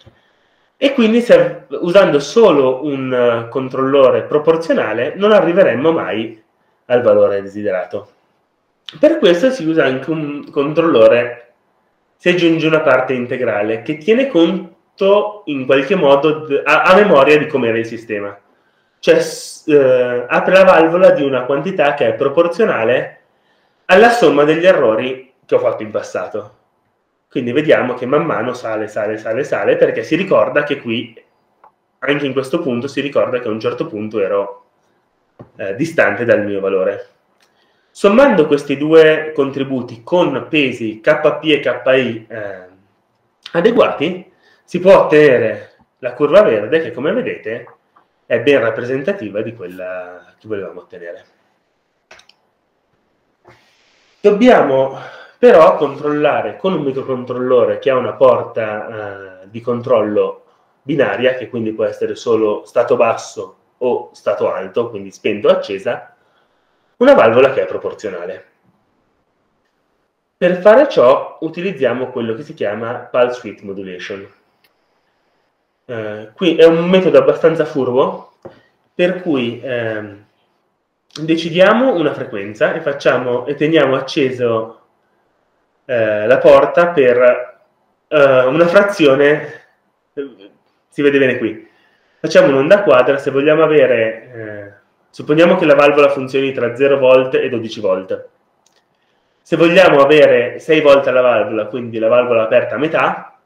E quindi se, usando solo un uh, controllore proporzionale non arriveremmo mai al valore desiderato. Per questo si usa anche un controllore, si aggiunge una parte integrale che tiene conto in qualche modo a, a memoria di come era il sistema. Cioè eh, apre la valvola di una quantità che è proporzionale alla somma degli errori che ho fatto in passato. Quindi vediamo che man mano sale, sale, sale, sale, perché si ricorda che qui, anche in questo punto, si ricorda che a un certo punto ero eh, distante dal mio valore. Sommando questi due contributi con pesi K P e K I eh, adeguati, si può ottenere la curva verde che, come vedete, è ben rappresentativa di quella che volevamo ottenere. Dobbiamo però controllare con un microcontrollore che ha una porta eh, di controllo binaria, che quindi può essere solo stato basso o stato alto, quindi spento o accesa, una valvola che è proporzionale. Per fare ciò utilizziamo quello che si chiama pulse width modulation. Eh, qui è un metodo abbastanza furbo, per cui ehm, decidiamo una frequenza e, facciamo, e teniamo acceso eh, la porta per eh, una frazione, eh, si vede bene qui. Facciamo un'onda quadra, se vogliamo avere, eh, supponiamo che la valvola funzioni tra zero volt e dodici volt. Se vogliamo avere sei volte la valvola, quindi la valvola aperta a metà,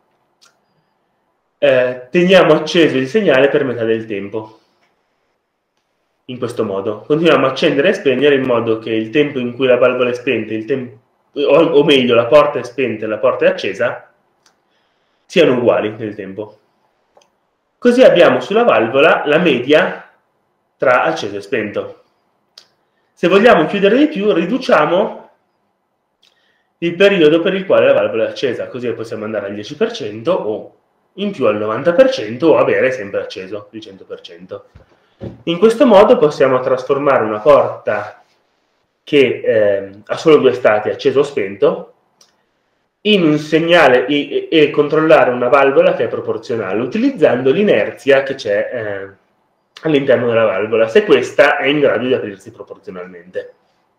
eh, teniamo acceso il segnale per metà del tempo. In questo modo. Continuiamo a accendere e spegnere in modo che il tempo in cui la valvola è spenta, il tempo, o, o meglio, la porta è spenta e la porta è accesa, siano uguali nel tempo. Così abbiamo sulla valvola la media tra acceso e spento. Se vogliamo chiudere di più, riduciamo il periodo per il quale la valvola è accesa, così possiamo andare al dieci per cento o in più al novanta per cento o avere sempre acceso il cento per cento. In questo modo possiamo trasformare una porta che eh, ha solo due stati, acceso o spento, in un segnale e, e controllare una valvola che è proporzionale, utilizzando l'inerzia che c'è eh, all'interno della valvola, se questa è in grado di aprirsi proporzionalmente.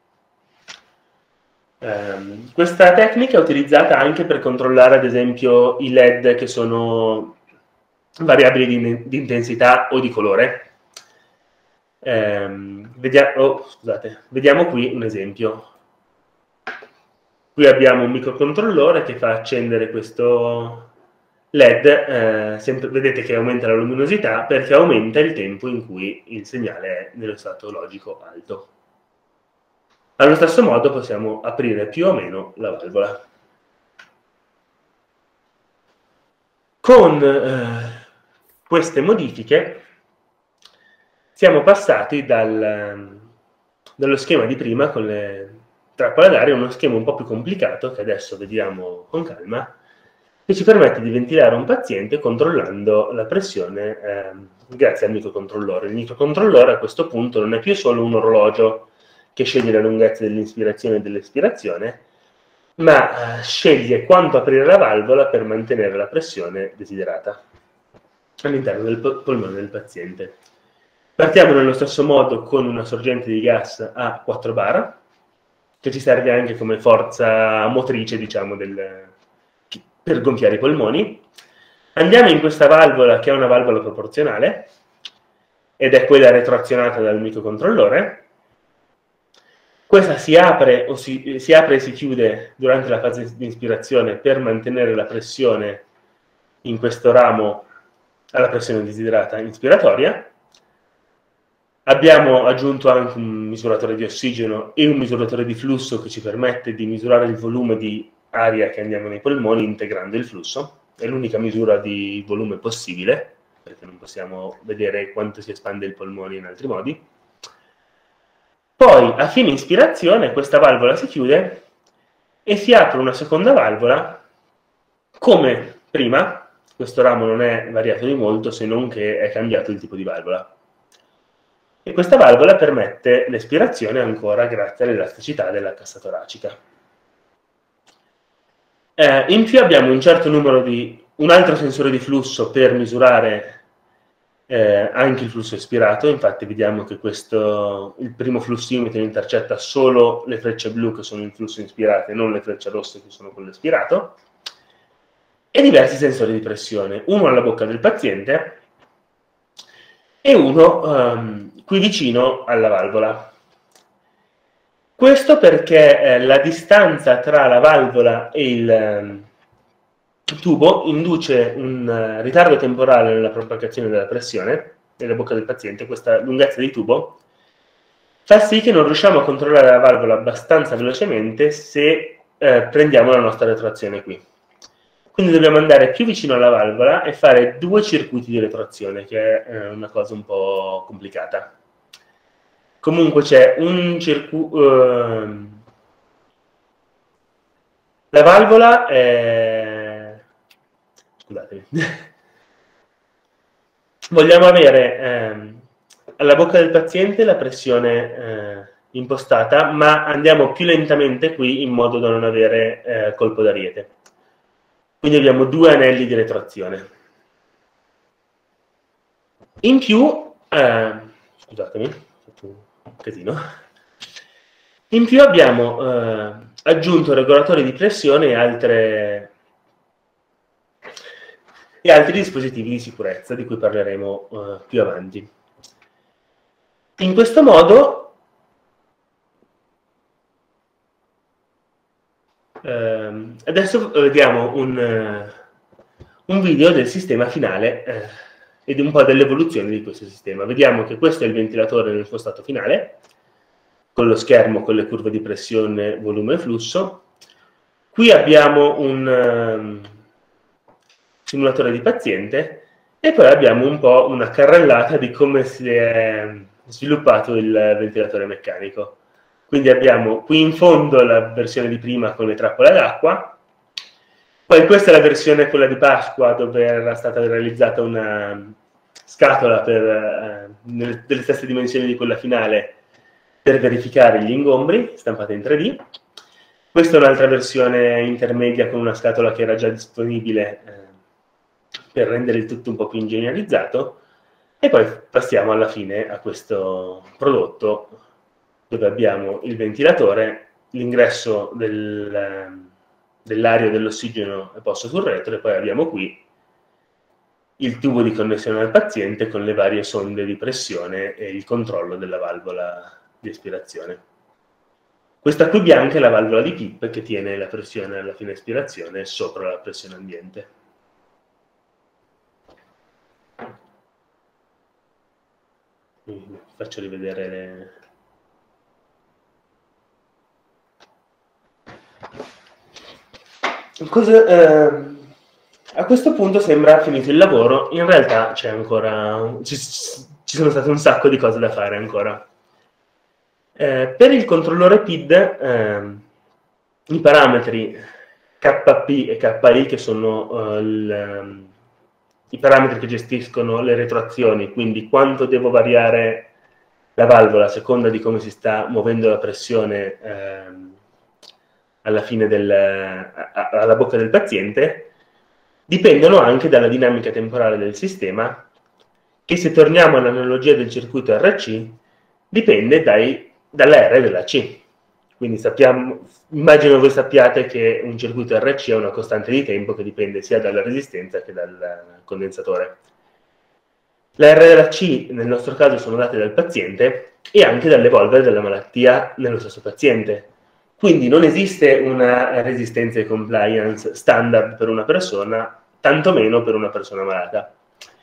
Um, questa tecnica è utilizzata anche per controllare, ad esempio, i L E D che sono variabili di, di intensità o di colore. Um, vediamo, oh, scusate, vediamo qui un esempio. Qui abbiamo un microcontrollore che fa accendere questo L E D, eh, sempre, vedete che aumenta la luminosità perché aumenta il tempo in cui il segnale è nello stato logico alto. Allo stesso modo possiamo aprire più o meno la valvola. Con eh, queste modifiche siamo passati dal, dallo schema di prima con le trappole d'aria a uno schema un po' più complicato che adesso vediamo con calma, che ci permette di ventilare un paziente controllando la pressione eh, grazie al microcontrollore. Il microcontrollore a questo punto non è più solo un orologio che sceglie la lunghezza dell'inspirazione e dell'espirazione, ma eh, sceglie quanto aprire la valvola per mantenere la pressione desiderata all'interno del pol polmone del paziente. Partiamo nello stesso modo con una sorgente di gas a quattro bar, che ci serve anche come forza motrice, diciamo, del, per gonfiare i polmoni. Andiamo in questa valvola, che è una valvola proporzionale, ed è quella retroazionata dal microcontrollore. Questa si apre, o si, si apre e si chiude durante la fase di ispirazione per mantenere la pressione in questo ramo alla pressione desiderata inspiratoria. Abbiamo aggiunto anche un misuratore di ossigeno e un misuratore di flusso che ci permette di misurare il volume di aria che andiamo nei polmoni integrando il flusso. È l'unica misura di volume possibile, perché non possiamo vedere quanto si espande il polmone in altri modi. Poi, a fine ispirazione, questa valvola si chiude e si apre una seconda valvola. Come prima, questo ramo non è variato di molto, se non che è cambiato il tipo di valvola. E questa valvola permette l'espirazione ancora grazie all'elasticità della cassa toracica. Eh, in più abbiamo un certo numero di, un altro sensore di flusso per misurare Eh, anche il flusso espirato. Infatti vediamo che questo, il primo flussimetro intercetta solo le frecce blu che sono il flusso ispirato e non le frecce rosse che sono quello espirato, e diversi sensori di pressione, uno alla bocca del paziente e uno um, qui vicino alla valvola. Questo perché eh, la distanza tra la valvola e il um, tubo induce un uh, ritardo temporale nella propagazione della pressione nella bocca del paziente. Questa lunghezza di tubo fa sì che non riusciamo a controllare la valvola abbastanza velocemente se eh, prendiamo la nostra retroazione qui. Quindi dobbiamo andare più vicino alla valvola e fare due circuiti di retroazione, che è eh, una cosa un po' complicata. Comunque c'è un circuito... Uh, la valvola è... Scusatemi. Vogliamo avere ehm, alla bocca del paziente la pressione eh, impostata, ma andiamo più lentamente qui in modo da non avere eh, colpo d'ariete. Quindi abbiamo due anelli di retroazione. In più, eh, scusatemi, ho fatto un casino. In più abbiamo eh, aggiunto regolatori di pressione e, altre, e altri dispositivi di sicurezza di cui parleremo eh, più avanti. In questo modo eh, adesso vediamo un, un video del sistema finale eh, ed un po' dell'evoluzione di questo sistema. Vediamo che questo è il ventilatore nel suo stato finale, con lo schermo con le curve di pressione, volume e flusso. Qui abbiamo un um, simulatore di paziente e poi abbiamo un po' una carrellata di come si è sviluppato il ventilatore meccanico. Quindi abbiamo qui in fondo la versione di prima con le trappole ad acqua, poi questa è la versione, quella di Pasqua, dove era stata realizzata una scatola per, eh, nelle, delle stesse dimensioni di quella finale, per verificare gli ingombri, stampata in tre D. Questa è un'altra versione intermedia con una scatola che era già disponibile eh, per rendere il tutto un po' più ingegnerizzato. E poi passiamo alla fine a questo prodotto, dove abbiamo il ventilatore, l'ingresso del, dell'aria e dell'ossigeno è posto sul retro, e poi abbiamo qui il tubo di connessione al paziente con le varie sonde di pressione e il controllo della valvola di aspirazione. Questa qui bianca è la valvola di P I P che tiene la pressione alla fine aspirazione sopra la pressione ambiente. Vi faccio rivedere le... Cosa, eh, a questo punto sembra finito il lavoro, in realtà c'è ancora, ci, ci sono state un sacco di cose da fare ancora. Eh, per il controllore P I D, eh, i parametri K P e K I, che sono eh, il, i parametri che gestiscono le retroazioni, quindi quanto devo variare la valvola a seconda di come si sta muovendo la pressione eh, alla fine del, a, alla bocca del paziente, dipendono anche dalla dinamica temporale del sistema, che, se torniamo all'analogia del circuito R C, dipende dai, dalla R della C. Quindi sappiamo, immagino voi sappiate che un circuito R C è una costante di tempo che dipende sia dalla resistenza che dal condensatore. La R della C nel nostro caso sono date dal paziente e anche dall'evolvere della malattia nello stesso paziente. Quindi non esiste una resistenza e compliance standard per una persona, tantomeno per una persona malata.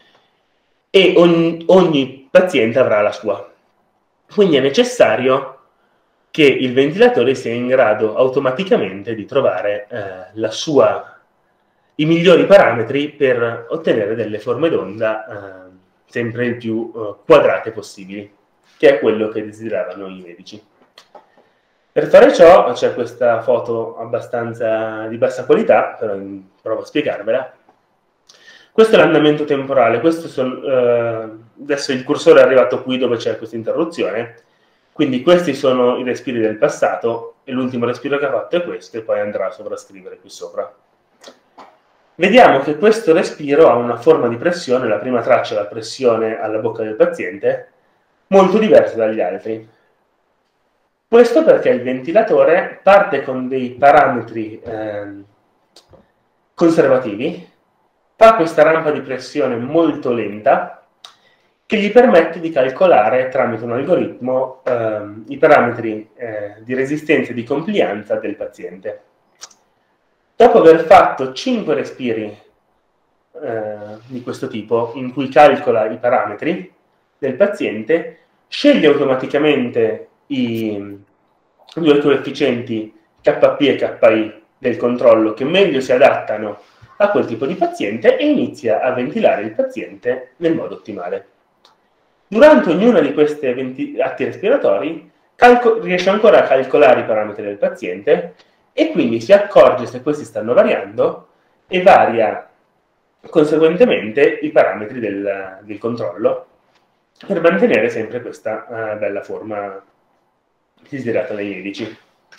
E ogni, ogni paziente avrà la sua. Quindi è necessario che il ventilatore sia in grado automaticamente di trovare eh, la sua, i migliori parametri per ottenere delle forme d'onda eh, sempre il più eh, quadrate possibili, che è quello che desideravano i medici. Per fare ciò c'è questa foto abbastanza di bassa qualità, però provo a spiegarvela. Questo è l'andamento temporale. Questo sono, eh, adesso il cursore è arrivato qui dove c'è questa interruzione, quindi questi sono i respiri del passato e l'ultimo respiro che ha fatto è questo, e poi andrà a sovrascrivere qui sopra. Vediamo che questo respiro ha una forma di pressione, la prima traccia è la pressione alla bocca del paziente, molto diversa dagli altri. Questo perché il ventilatore parte con dei parametri eh, conservativi, fa questa rampa di pressione molto lenta che gli permette di calcolare tramite un algoritmo eh, i parametri eh, di resistenza e di complianza del paziente. Dopo aver fatto cinque respiri eh, di questo tipo, in cui calcola i parametri del paziente, sceglie automaticamente i due coefficienti K P e K I del controllo che meglio si adattano a quel tipo di paziente e inizia a ventilare il paziente nel modo ottimale. Durante ognuna di questi atti respiratori riesce ancora a calcolare i parametri del paziente e quindi si accorge se questi stanno variando e varia conseguentemente i parametri del, del controllo per mantenere sempre questa uh, bella forma desiderato dai medici.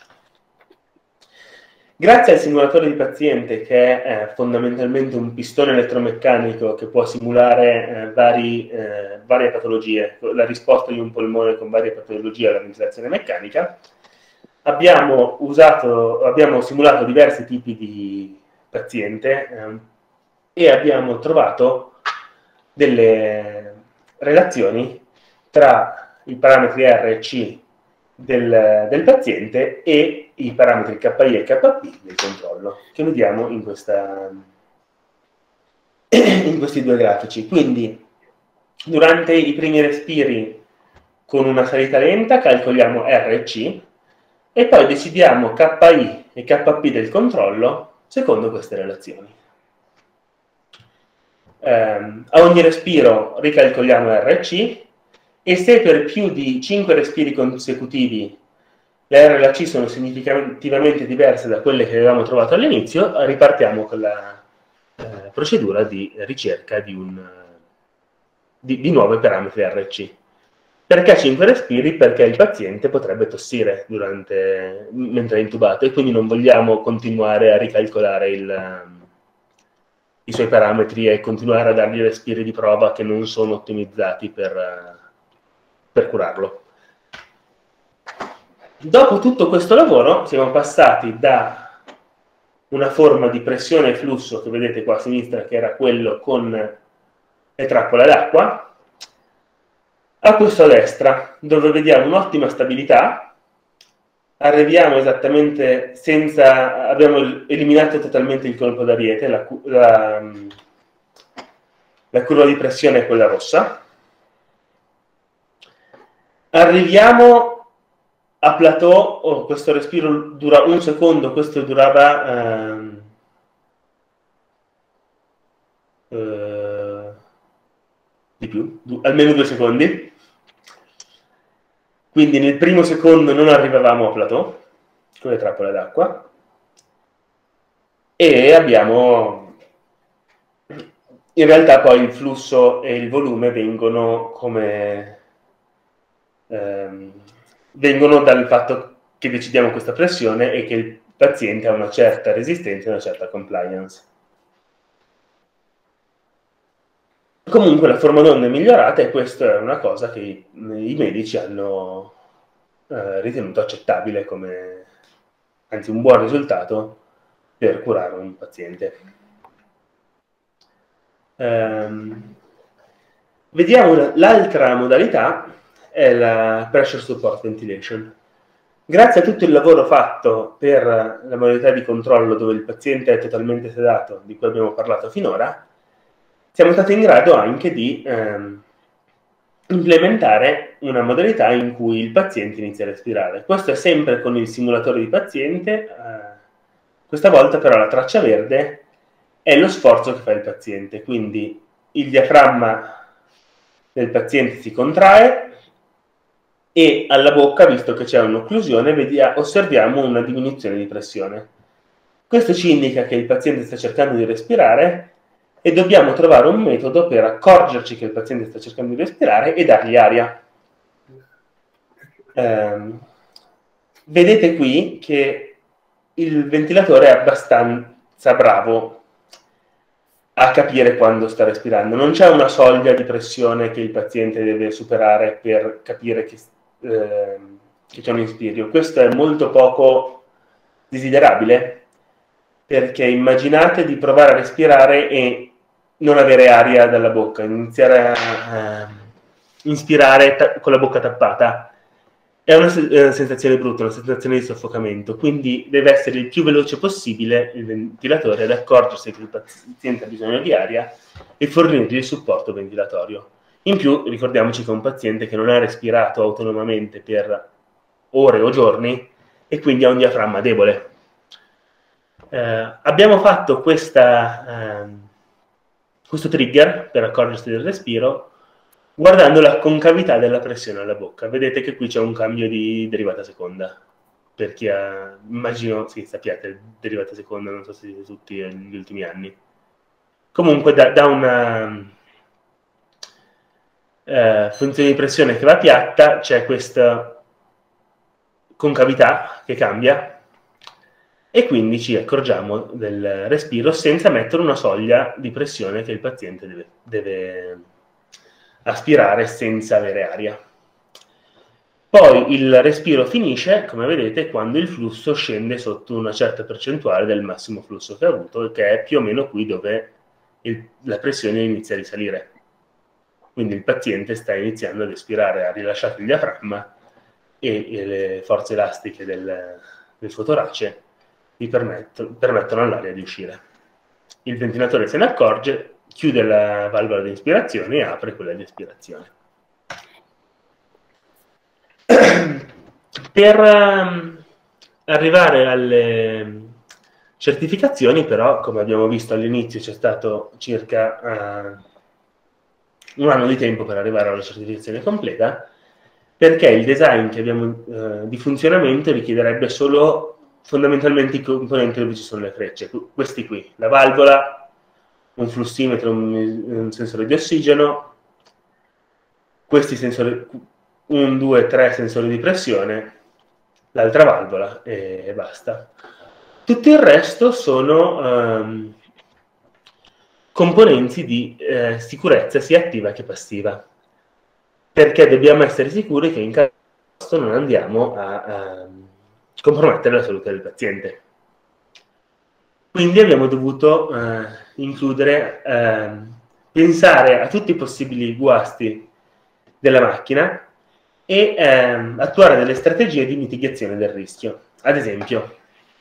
Grazie al simulatore di paziente, che è eh, fondamentalmente un pistone elettromeccanico che può simulare eh, vari, eh, varie patologie, la risposta di un polmone con varie patologie alla ventilazione meccanica, abbiamo, usato, abbiamo simulato diversi tipi di paziente eh, e abbiamo trovato delle relazioni tra i parametri R e C Del, del paziente e i parametri K I e K P del controllo, che vediamo in, questa, in questi due grafici. Quindi, durante i primi respiri con una salita lenta calcoliamo R e C e poi decidiamo K I e K P del controllo secondo queste relazioni. Eh, a ogni respiro ricalcoliamo R e C, e se per più di cinque respiri consecutivi le R e la C sono significativamente diverse da quelle che avevamo trovato all'inizio, ripartiamo con la eh, procedura di ricerca di, un, di, di nuovi parametri R e C. Perché cinque respiri? Perché il paziente potrebbe tossire durante, mentre è intubato, e quindi non vogliamo continuare a ricalcolare il, i suoi parametri e continuare a dargli respiri di prova che non sono ottimizzati per... per curarlo. Dopo tutto questo lavoro siamo passati da una forma di pressione e flusso che vedete qua a sinistra, che era quello con le trappole d'acqua, a questo a destra, dove vediamo un'ottima stabilità. Arriviamo esattamente senza... abbiamo eliminato totalmente il colpo d'ariete, la, la, la curva di pressione è quella rossa. Arriviamo a plateau, oh, questo respiro dura un secondo, questo durava ehm, eh, di più, almeno due secondi. Quindi nel primo secondo non arrivavamo a plateau con le trappole d'acqua e abbiamo, in realtà poi il flusso e il volume vengono come ehm, vengono dal fatto che decidiamo questa pressione e che il paziente ha una certa resistenza e una certa compliance. Comunque la forma d'onda è migliorata, e questa è una cosa che i, i medici hanno eh, ritenuto accettabile come, anzi, un buon risultato per curare un paziente. Ehm, vediamo l'altra modalità, è la Pressure Support Ventilation. Grazie a tutto il lavoro fatto per la modalità di controllo dove il paziente è totalmente sedato, di cui abbiamo parlato finora, siamo stati in grado anche di ehm, implementare una modalità in cui il paziente inizia a respirare. Questo è sempre con il simulatore di paziente, eh, questa volta però la traccia verde è lo sforzo che fa il paziente, quindi il diaframma del paziente si contrae, e alla bocca, visto che c'è un'occlusione, osserviamo una diminuzione di pressione. Questo ci indica che il paziente sta cercando di respirare e dobbiamo trovare un metodo per accorgerci che il paziente sta cercando di respirare e dargli aria. Eh, vedete qui che il ventilatore è abbastanza bravo a capire quando sta respirando. Non c'è una soglia di pressione che il paziente deve superare per capire che Eh, che c'è un inspirio. Questo è molto poco desiderabile, perché immaginate di provare a respirare e non avere aria dalla bocca, iniziare a eh, inspirare con la bocca tappata. È una sensazione brutta, una sensazione di soffocamento, quindi deve essere il più veloce possibile il ventilatore ad accorgersi che il paziente ha bisogno di aria e fornirgli il supporto ventilatorio. In più, ricordiamoci che è un paziente che non ha respirato autonomamente per ore o giorni e quindi ha un diaframma debole. Eh, abbiamo fatto questa, eh, questo trigger per accorgersi del respiro guardando la concavità della pressione alla bocca. Vedete che qui c'è un cambio di derivata seconda. Per chi ha, immagino, sì, sappiate, derivata seconda, non so se siete tutti negli ultimi anni. Comunque da, da una... Uh, funzione di pressione che va piatta, c'è questa concavità che cambia e quindi ci accorgiamo del respiro senza mettere una soglia di pressione che il paziente deve, deve aspirare senza avere aria. Poi il respiro finisce, come vedete, quando il flusso scende sotto una certa percentuale del massimo flusso che ha avuto, che è più o meno qui dove il, la pressione inizia a risalire. Quindi il paziente sta iniziando ad espirare, ha rilasciato il diaframma e, e le forze elastiche del, del suo torace gli permetto, permettono all'aria di uscire. Il ventilatore se ne accorge, chiude la valvola di ispirazione e apre quella di espirazione. Per um, arrivare alle certificazioni, però, come abbiamo visto all'inizio, c'è stato circa uh, un anno di tempo per arrivare alla certificazione completa, perché il design che abbiamo uh, di funzionamento richiederebbe solo fondamentalmente i componenti dove ci sono le frecce, questi qui, la valvola, un flussimetro, un, un sensore di ossigeno, questi sensori, un, due, tre sensori di pressione, l'altra valvola e, e basta. Tutto il resto sono um, componenti di eh, sicurezza sia attiva che passiva, perché dobbiamo essere sicuri che in caso non andiamo a, a compromettere la salute del paziente. Quindi abbiamo dovuto eh, includere, eh, pensare a tutti i possibili guasti della macchina e eh, attuare delle strategie di mitigazione del rischio. Ad esempio,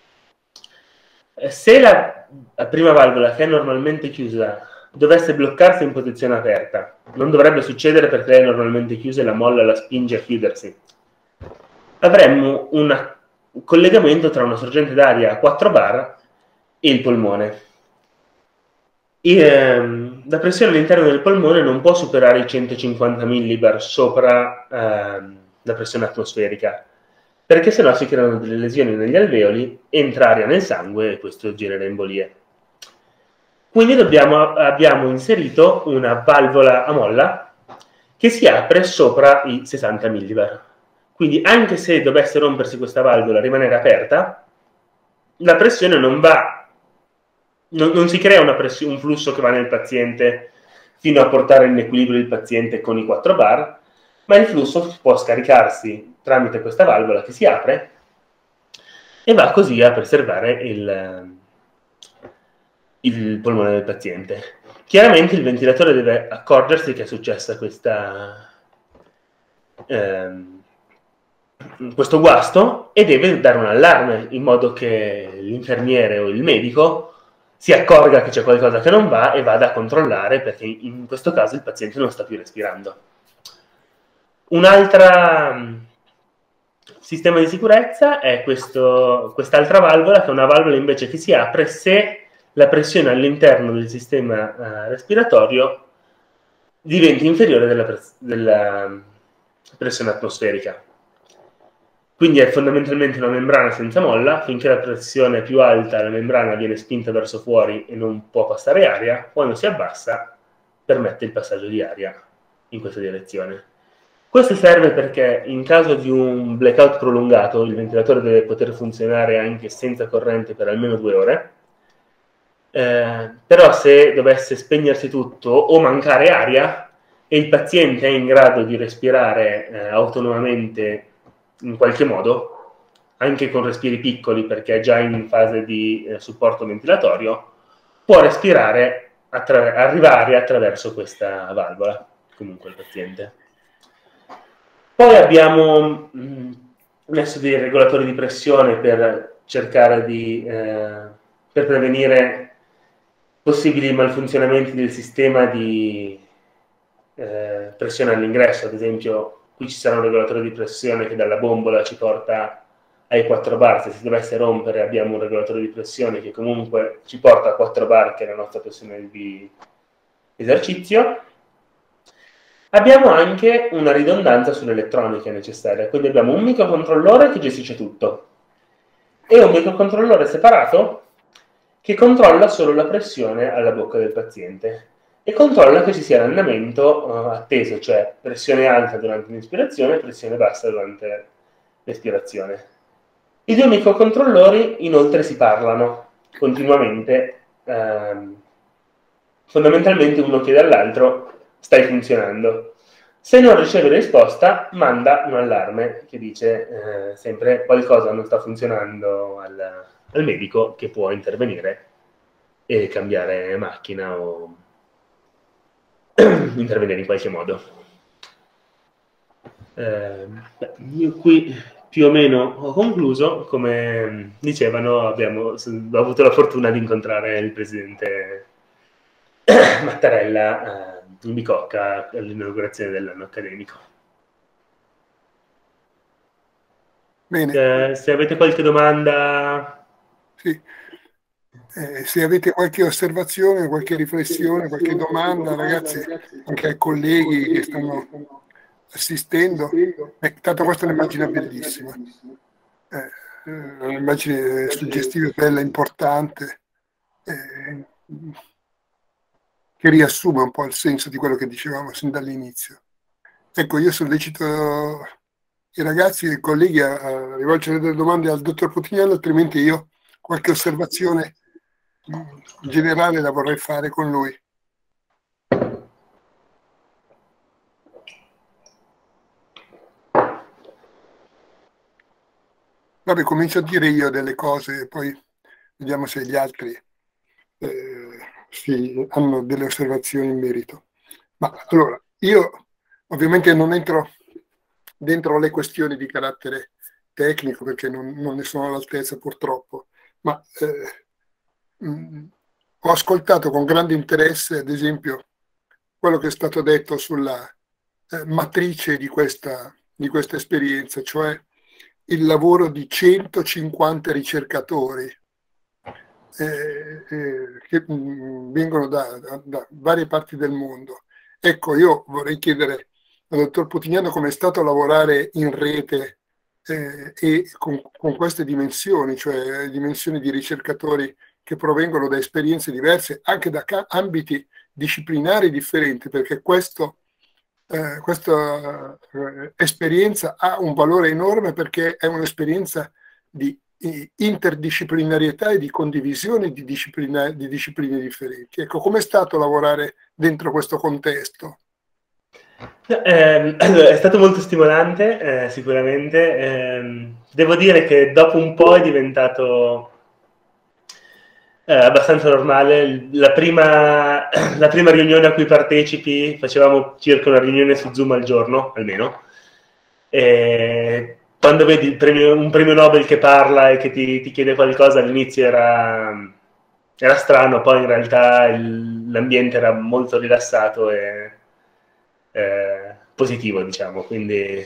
se la, la prima valvola, che è normalmente chiusa, dovesse bloccarsi in posizione aperta, non dovrebbe succedere perché lei è normalmente chiusa e la molla la spinge a chiudersi, avremmo un collegamento tra una sorgente d'aria a quattro bar e il polmone. E, ehm, la pressione all'interno del polmone non può superare i centocinquanta millibar sopra ehm, la pressione atmosferica, perché sennò si creano delle lesioni negli alveoli, entra aria nel sangue e questo genera embolie. Quindi dobbiamo, abbiamo inserito una valvola a molla che si apre sopra i sessanta millibar. Quindi anche se dovesse rompersi questa valvola e rimanere aperta, la pressione non va, non, non si crea una pressione, un flusso che va nel paziente fino a portare in equilibrio il paziente con i quattro bar, ma il flusso può scaricarsi tramite questa valvola che si apre e va così a preservare il, il polmone del paziente. Chiaramente il ventilatore deve accorgersi che è successa questa... Ehm, questo guasto e deve dare un allarme in modo che l'infermiere o il medico si accorga che c'è qualcosa che non va e vada a controllare, perché in questo caso il paziente non sta più respirando. Un altro sistema di sicurezza è questo, quest'altra valvola, che è una valvola invece che si apre se la pressione all'interno del sistema uh, respiratorio diventa inferiore della, pres della pressione atmosferica. Quindi è fondamentalmente una membrana senza molla. Finché la pressione è più alta, la membrana viene spinta verso fuori e non può passare aria. Quando si abbassa, permette il passaggio di aria in questa direzione. Questo serve perché in caso di un blackout prolungato, il ventilatore deve poter funzionare anche senza corrente per almeno due ore. Eh, però se dovesse spegnersi tutto o mancare aria e il paziente è in grado di respirare eh, autonomamente in qualche modo, anche con respiri piccoli perché è già in fase di eh, supporto ventilatorio, può respirare, attra arrivare attraverso questa valvola, comunque il paziente. Poi abbiamo mh, messo dei regolatori di pressione per cercare di eh, per prevenire possibili malfunzionamenti del sistema di eh, pressione all'ingresso. Ad esempio, qui ci sarà un regolatore di pressione che dalla bombola ci porta ai quattro bar. Se si dovesse rompere abbiamo un regolatore di pressione che comunque ci porta a quattro bar, che è la nostra pressione di esercizio. Abbiamo anche una ridondanza sull'elettronica necessaria, quindi abbiamo un microcontrollore che gestisce tutto e un microcontrollore separato che controlla solo la pressione alla bocca del paziente e controlla che ci sia l'andamento uh, atteso, cioè pressione alta durante l'inspirazione e pressione bassa durante respirazione. I due microcontrollori inoltre si parlano continuamente, ehm, fondamentalmente uno chiede all'altro: stai funzionando? Se non riceve risposta, manda un allarme che dice eh, sempre qualcosa non sta funzionando al, al medico, che può intervenire e cambiare macchina o intervenire in qualche modo. Eh, beh, io qui più o meno ho concluso. Come dicevano, abbiamo ho avuto la fortuna di incontrare il presidente Mattarella eh, in Bicocca all'inaugurazione dell'anno accademico. Bene. Eh, se avete qualche domanda... Sì. Eh, se avete qualche osservazione, qualche riflessione, qualche domanda, ragazzi, anche ai colleghi che stanno assistendo, eh, tanto questa è un'immagine bellissima, eh, un'immagine suggestiva, bella, importante, eh, che riassume un po' il senso di quello che dicevamo sin dall'inizio. Ecco, io sollecito i ragazzi e i colleghi a, a rivolgere delle domande al dottor Putignano, altrimenti io qualche osservazione in generale la vorrei fare con lui. Vabbè, comincio a dire io delle cose e poi vediamo se gli altri eh, si, hanno delle osservazioni in merito. Ma allora, io ovviamente non entro dentro le questioni di carattere tecnico perché non, non ne sono all'altezza purtroppo, ma eh, mh, ho ascoltato con grande interesse, ad esempio, quello che è stato detto sulla eh, matrice di questa, di questa esperienza, cioè il lavoro di centocinquanta ricercatori eh, eh, che mh, vengono da, da, da varie parti del mondo. Ecco, io vorrei chiedere al dottor Putignano come è stato lavorare in rete eh, e con, con queste dimensioni, cioè dimensioni di ricercatori che provengono da esperienze diverse, anche da ambiti disciplinari differenti, perché questo, eh, questa eh, esperienza ha un valore enorme perché è un'esperienza di interdisciplinarietà e di condivisione di, disciplina, di discipline differenti. Ecco, com'è stato lavorare dentro questo contesto? Eh, allora, è stato molto stimolante, eh, sicuramente. Eh, devo dire che dopo un po' è diventato eh, abbastanza normale. La prima, la prima riunione a cui partecipi, facevamo circa una riunione su Zoom al giorno, almeno. E quando vedi il premio, un premio Nobel che parla e che ti, ti chiede qualcosa, all'inizio era, era strano, poi in realtà il, l'ambiente era molto rilassato e eh, positivo, diciamo, quindi,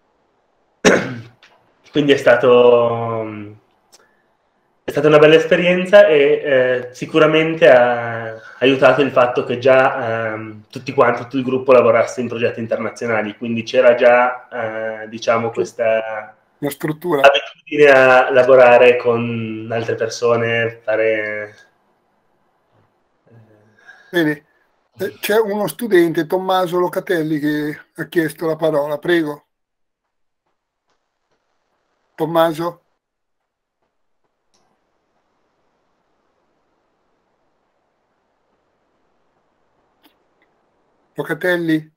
quindi è stato è stata una bella esperienza e eh, sicuramente ha aiutato il fatto che già eh, tutti quanti, tutto il gruppo lavorasse in progetti internazionali, quindi c'era già eh, diciamo questa la struttura, abitudine a lavorare con altre persone, fare bene. C'è uno studente, Tommaso Locatelli, che ha chiesto la parola. Prego. Tommaso? Locatelli?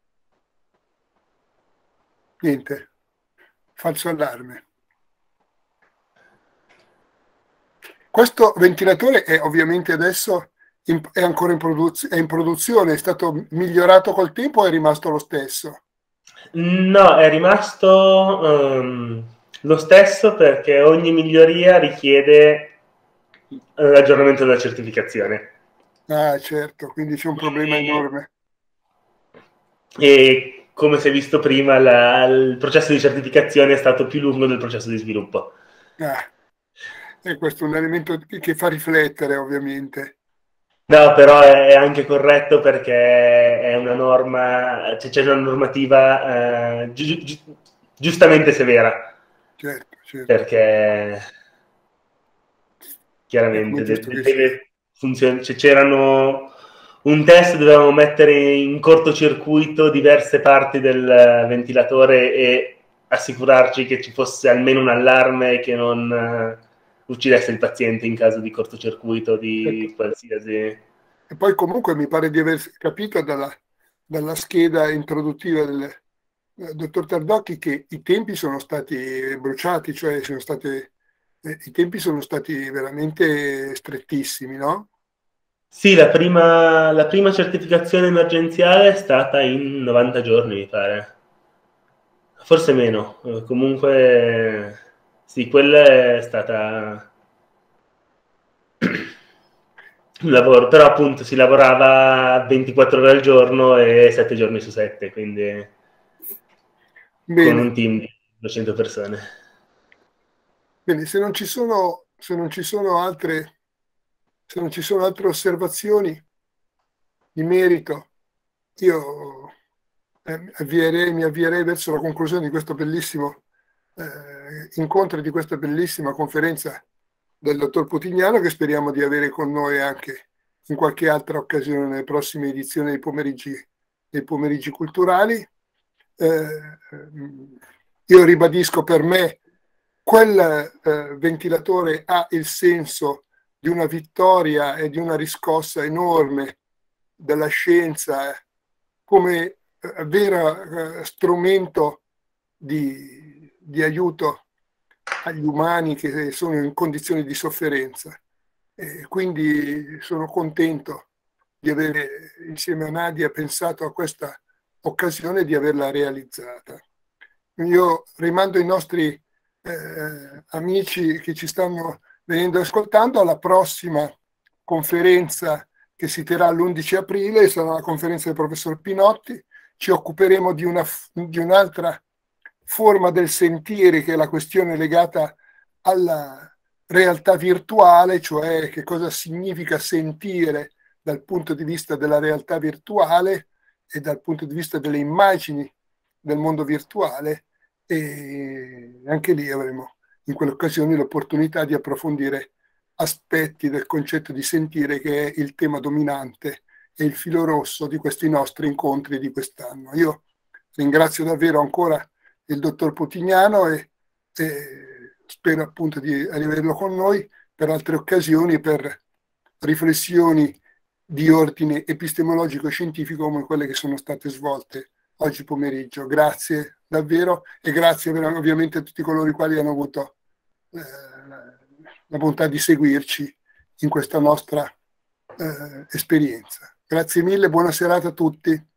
Niente. Falso allarme. Questo ventilatore è ovviamente adesso in, è ancora in, produz- è in produzione, è stato migliorato col tempo o è rimasto lo stesso? No, è rimasto um, lo stesso perché ogni miglioria richiede l'aggiornamento della certificazione. Ah, certo, quindi c'è un problema enorme. E come si è visto prima, la, il processo di certificazione è stato più lungo del processo di sviluppo. Ah, e questo è un elemento che fa riflettere, ovviamente. No, però è anche corretto perché è una norma, cioè c'è una normativa eh, gi- gi- giustamente severa. Certo, certo. Perché chiaramente deve, deve funzionare. Cioè, c'erano un test, dovevamo mettere in cortocircuito diverse parti del ventilatore e assicurarci che ci fosse almeno un allarme che non uh, uccidesse il paziente in caso di cortocircuito di Ecco. qualsiasi... E poi comunque mi pare di aver capito dalla, dalla scheda introduttiva del eh, dottor Tardocchi che i tempi sono stati bruciati, cioè sono state, eh, i tempi sono stati veramente strettissimi, no? Sì, la prima, la prima certificazione emergenziale è stata in novanta giorni, mi pare. Forse meno. Eh, comunque, sì, quella è stata un lavoro, però appunto si lavorava ventiquattro ore al giorno e sette giorni su sette, quindi Bene. Con un team di duecento persone. Bene, se non ci sono, se non ci sono altre, se non ci sono altre osservazioni di merito, io eh, avvierei, mi avvierei verso la conclusione di questo bellissimo eh, incontro, di questa bellissima conferenza del dottor Putignano, che speriamo di avere con noi anche in qualche altra occasione nelle prossime edizioni dei pomeriggi, dei pomeriggi culturali. Eh, io ribadisco, per me quel eh, ventilatore ha il senso di una vittoria e di una riscossa enorme della scienza eh, come eh, vero eh, strumento di, di aiuto agli umani che sono in condizioni di sofferenza. E quindi sono contento di avere insieme a Nadia pensato a questa occasione e di averla realizzata. Io rimando i nostri eh, amici che ci stanno venendo ascoltando alla prossima conferenza che si terrà l'undici aprile, sarà la conferenza del professor Pinotti. Ci occuperemo di, una, di un'altra forma del sentire, che è la questione legata alla realtà virtuale, cioè che cosa significa sentire dal punto di vista della realtà virtuale e dal punto di vista delle immagini del mondo virtuale, e anche lì avremo in quell'occasione l'opportunità di approfondire aspetti del concetto di sentire, che è il tema dominante e il filo rosso di questi nostri incontri di quest'anno. Io ringrazio davvero ancora il dottor Putignano e, e spero appunto di averlo con noi per altre occasioni, per riflessioni di ordine epistemologico e scientifico come quelle che sono state svolte oggi pomeriggio. Grazie davvero, e grazie ovviamente a tutti coloro i quali hanno avuto eh, la bontà di seguirci in questa nostra eh, esperienza. Grazie mille, buona serata a tutti.